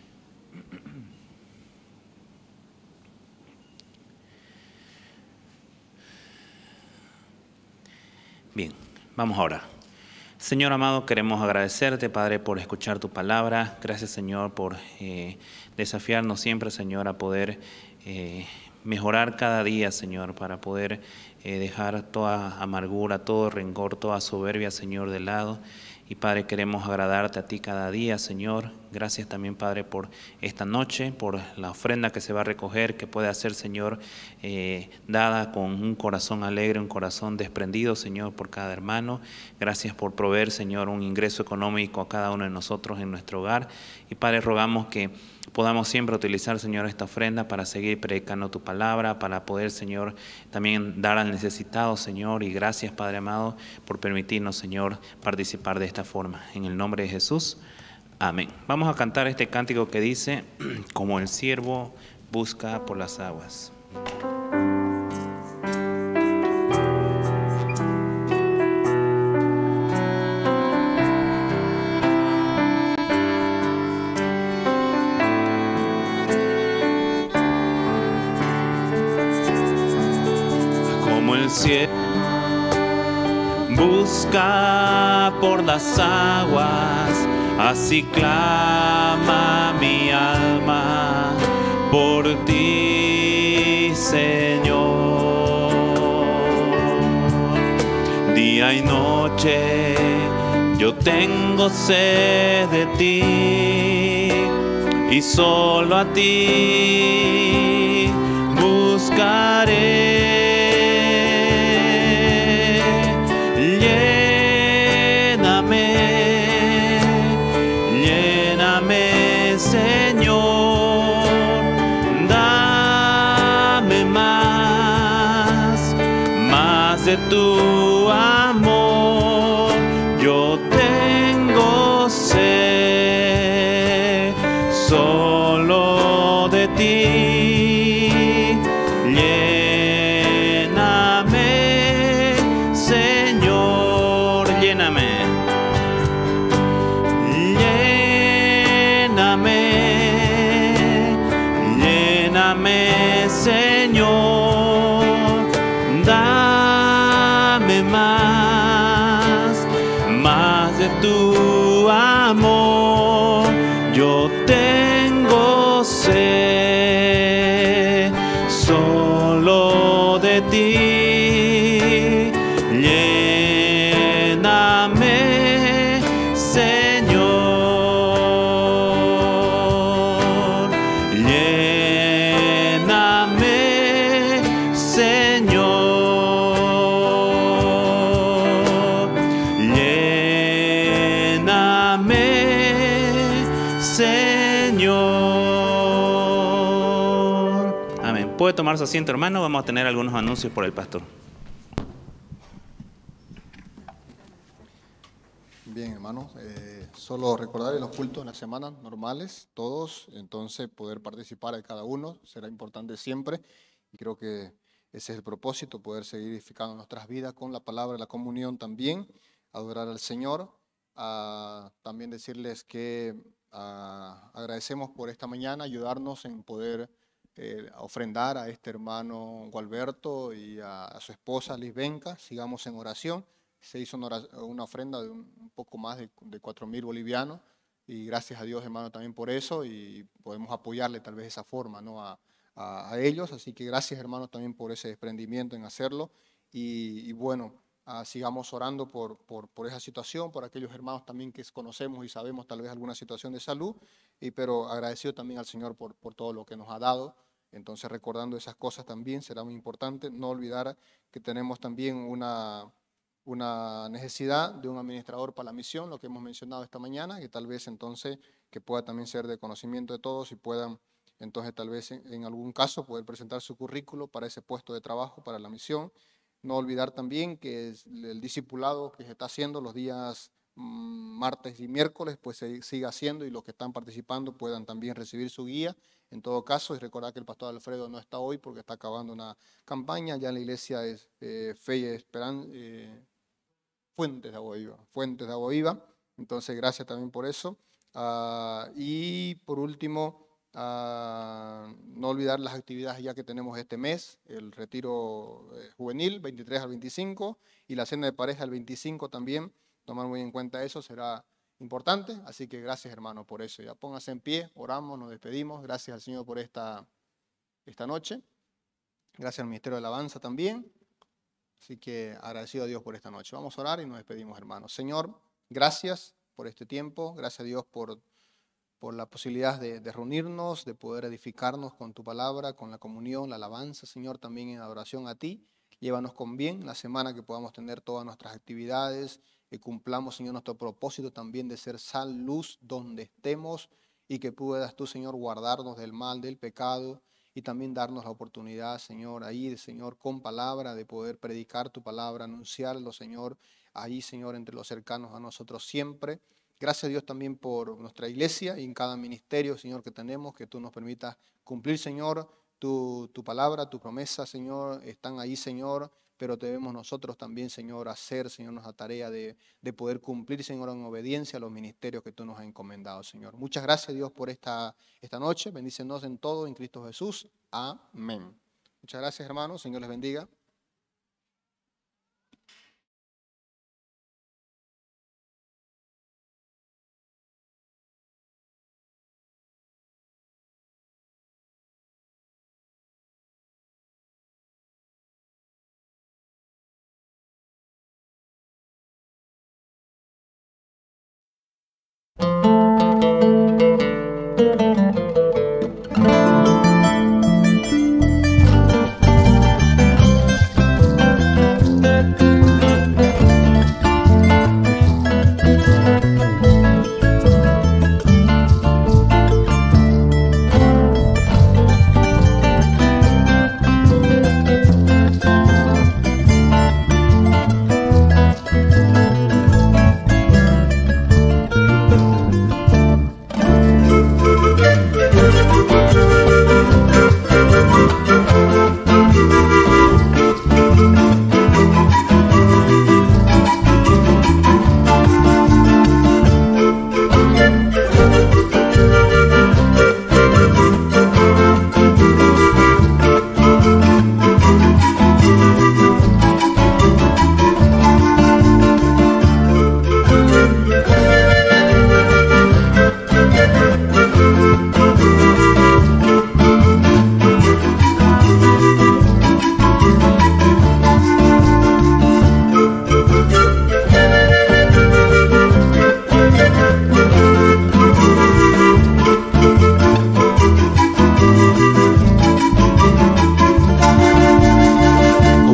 Bien, vamos a orar. Señor amado, queremos agradecerte, Padre, por escuchar tu palabra. Gracias, Señor, por eh, desafiarnos siempre, Señor, a poder eh, mejorar cada día, Señor, para poder eh, dejar toda amargura, todo rencor, toda soberbia, Señor, de lado. Y, Padre, queremos agradarte a ti cada día, Señor. Gracias también, Padre, por esta noche, por la ofrenda que se va a recoger, que puede ser, Señor, eh, dada con un corazón alegre, un corazón desprendido, Señor, por cada hermano. Gracias por proveer, Señor, un ingreso económico a cada uno de nosotros en nuestro hogar. Y, Padre, rogamos que podamos siempre utilizar, Señor, esta ofrenda para seguir predicando tu palabra, para poder, Señor, también dar al necesitado, Señor. Y gracias, Padre amado, por permitirnos, Señor, participar de esta forma. En el nombre de Jesús, amén. Vamos a cantar este cántico que dice, como el siervo busca por las aguas. Como el siervo busca por las aguas, así clama mi alma por ti, Señor. Día y noche yo tengo sed de ti y solo a ti buscaré. De tu amor yo tengo sed. So tu amor. Yo tengo sed solo de ti. Lléname, Señor. Lléname, Señor. Lléname, Señor. Amén. Puede tomar su asiento, hermano. Vamos a tener algunos anuncios por el pastor. Bien, hermanos, eh, solo recordar los cultos en las semanas normales, todos, entonces poder participar de cada uno será importante siempre, y creo que ese es el propósito, poder seguir edificando nuestras vidas con la palabra, la comunión también, adorar al Señor. Ah, también decirles que ah, agradecemos por esta mañana, ayudarnos en poder eh, ofrendar a este hermano Gualberto y a, a su esposa Lisbenca. Sigamos en oración. Se hizo una, una ofrenda de un, un poco más de, de cuatro mil bolivianos, y gracias a Dios, hermano, también por eso, y podemos apoyarle tal vez de esa forma, ¿no? a, a, a ellos. Así que gracias, hermano, también por ese desprendimiento en hacerlo, y, y bueno, uh, sigamos orando por, por, por esa situación, por aquellos hermanos también que conocemos y sabemos tal vez alguna situación de salud, y, pero agradecido también al Señor por, por todo lo que nos ha dado. Entonces, recordando esas cosas también será muy importante. No olvidar que tenemos también una... una necesidad de un administrador para la misión, lo que hemos mencionado esta mañana, que tal vez entonces que pueda también ser de conocimiento de todos y puedan entonces tal vez en, en algún caso poder presentar su currículo para ese puesto de trabajo para la misión. No olvidar también que es el discipulado que se está haciendo los días mmm, martes y miércoles, pues se siga haciendo, y los que están participando puedan también recibir su guía en todo caso. Y recordar que el pastor Alfredo no está hoy porque está acabando una campaña, ya en la iglesia es eh, Fe y Esperanza, eh, Fuentes de Agua Viva, Fuentes de Agua Viva. Entonces, gracias también por eso. Uh, y por último, uh, no olvidar las actividades ya que tenemos este mes, el retiro eh, juvenil, veintitrés al veinticinco, y la cena de pareja el veinticinco también. Tomar muy en cuenta eso, será importante. Así que gracias, hermano, por eso. Ya pónganse en pie, oramos, nos despedimos. Gracias al Señor por esta, esta noche. Gracias al Ministerio de Alabanza también. Así que agradecido a Dios por esta noche. Vamos a orar y nos despedimos, hermanos. Señor, gracias por este tiempo. Gracias a Dios por, por la posibilidad de, de reunirnos, de poder edificarnos con tu palabra, con la comunión, la alabanza, Señor, también en adoración a ti. Llévanos con bien la semana, que podamos tener todas nuestras actividades, que cumplamos, Señor, nuestro propósito también de ser sal, luz, donde estemos, y que puedas tú, Señor, guardarnos del mal, del pecado, y también darnos la oportunidad, Señor, ahí, Señor, con palabra, de poder predicar tu palabra, anunciarlo, Señor, ahí, Señor, entre los cercanos a nosotros siempre. Gracias a Dios también por nuestra iglesia y en cada ministerio, Señor, que tenemos, que tú nos permitas cumplir, Señor, tu, tu palabra, tu promesa, Señor, están ahí, Señor, pero debemos nosotros también, Señor, hacer, Señor, nuestra tarea de, de poder cumplir, Señor, en obediencia a los ministerios que tú nos has encomendado, Señor. Muchas gracias, Dios, por esta, esta noche. Bendícenos en todo en Cristo Jesús. Amén. Muchas gracias, hermanos. Señor les bendiga.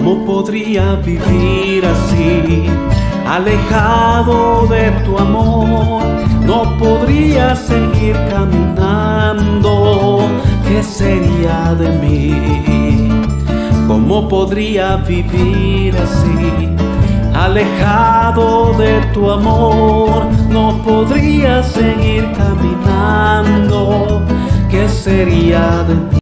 ¿Cómo podría vivir así, alejado de tu amor? No podría seguir caminando, ¿qué sería de mí? ¿Cómo podría vivir así, alejado de tu amor? No podría seguir caminando, ¿qué sería de mí?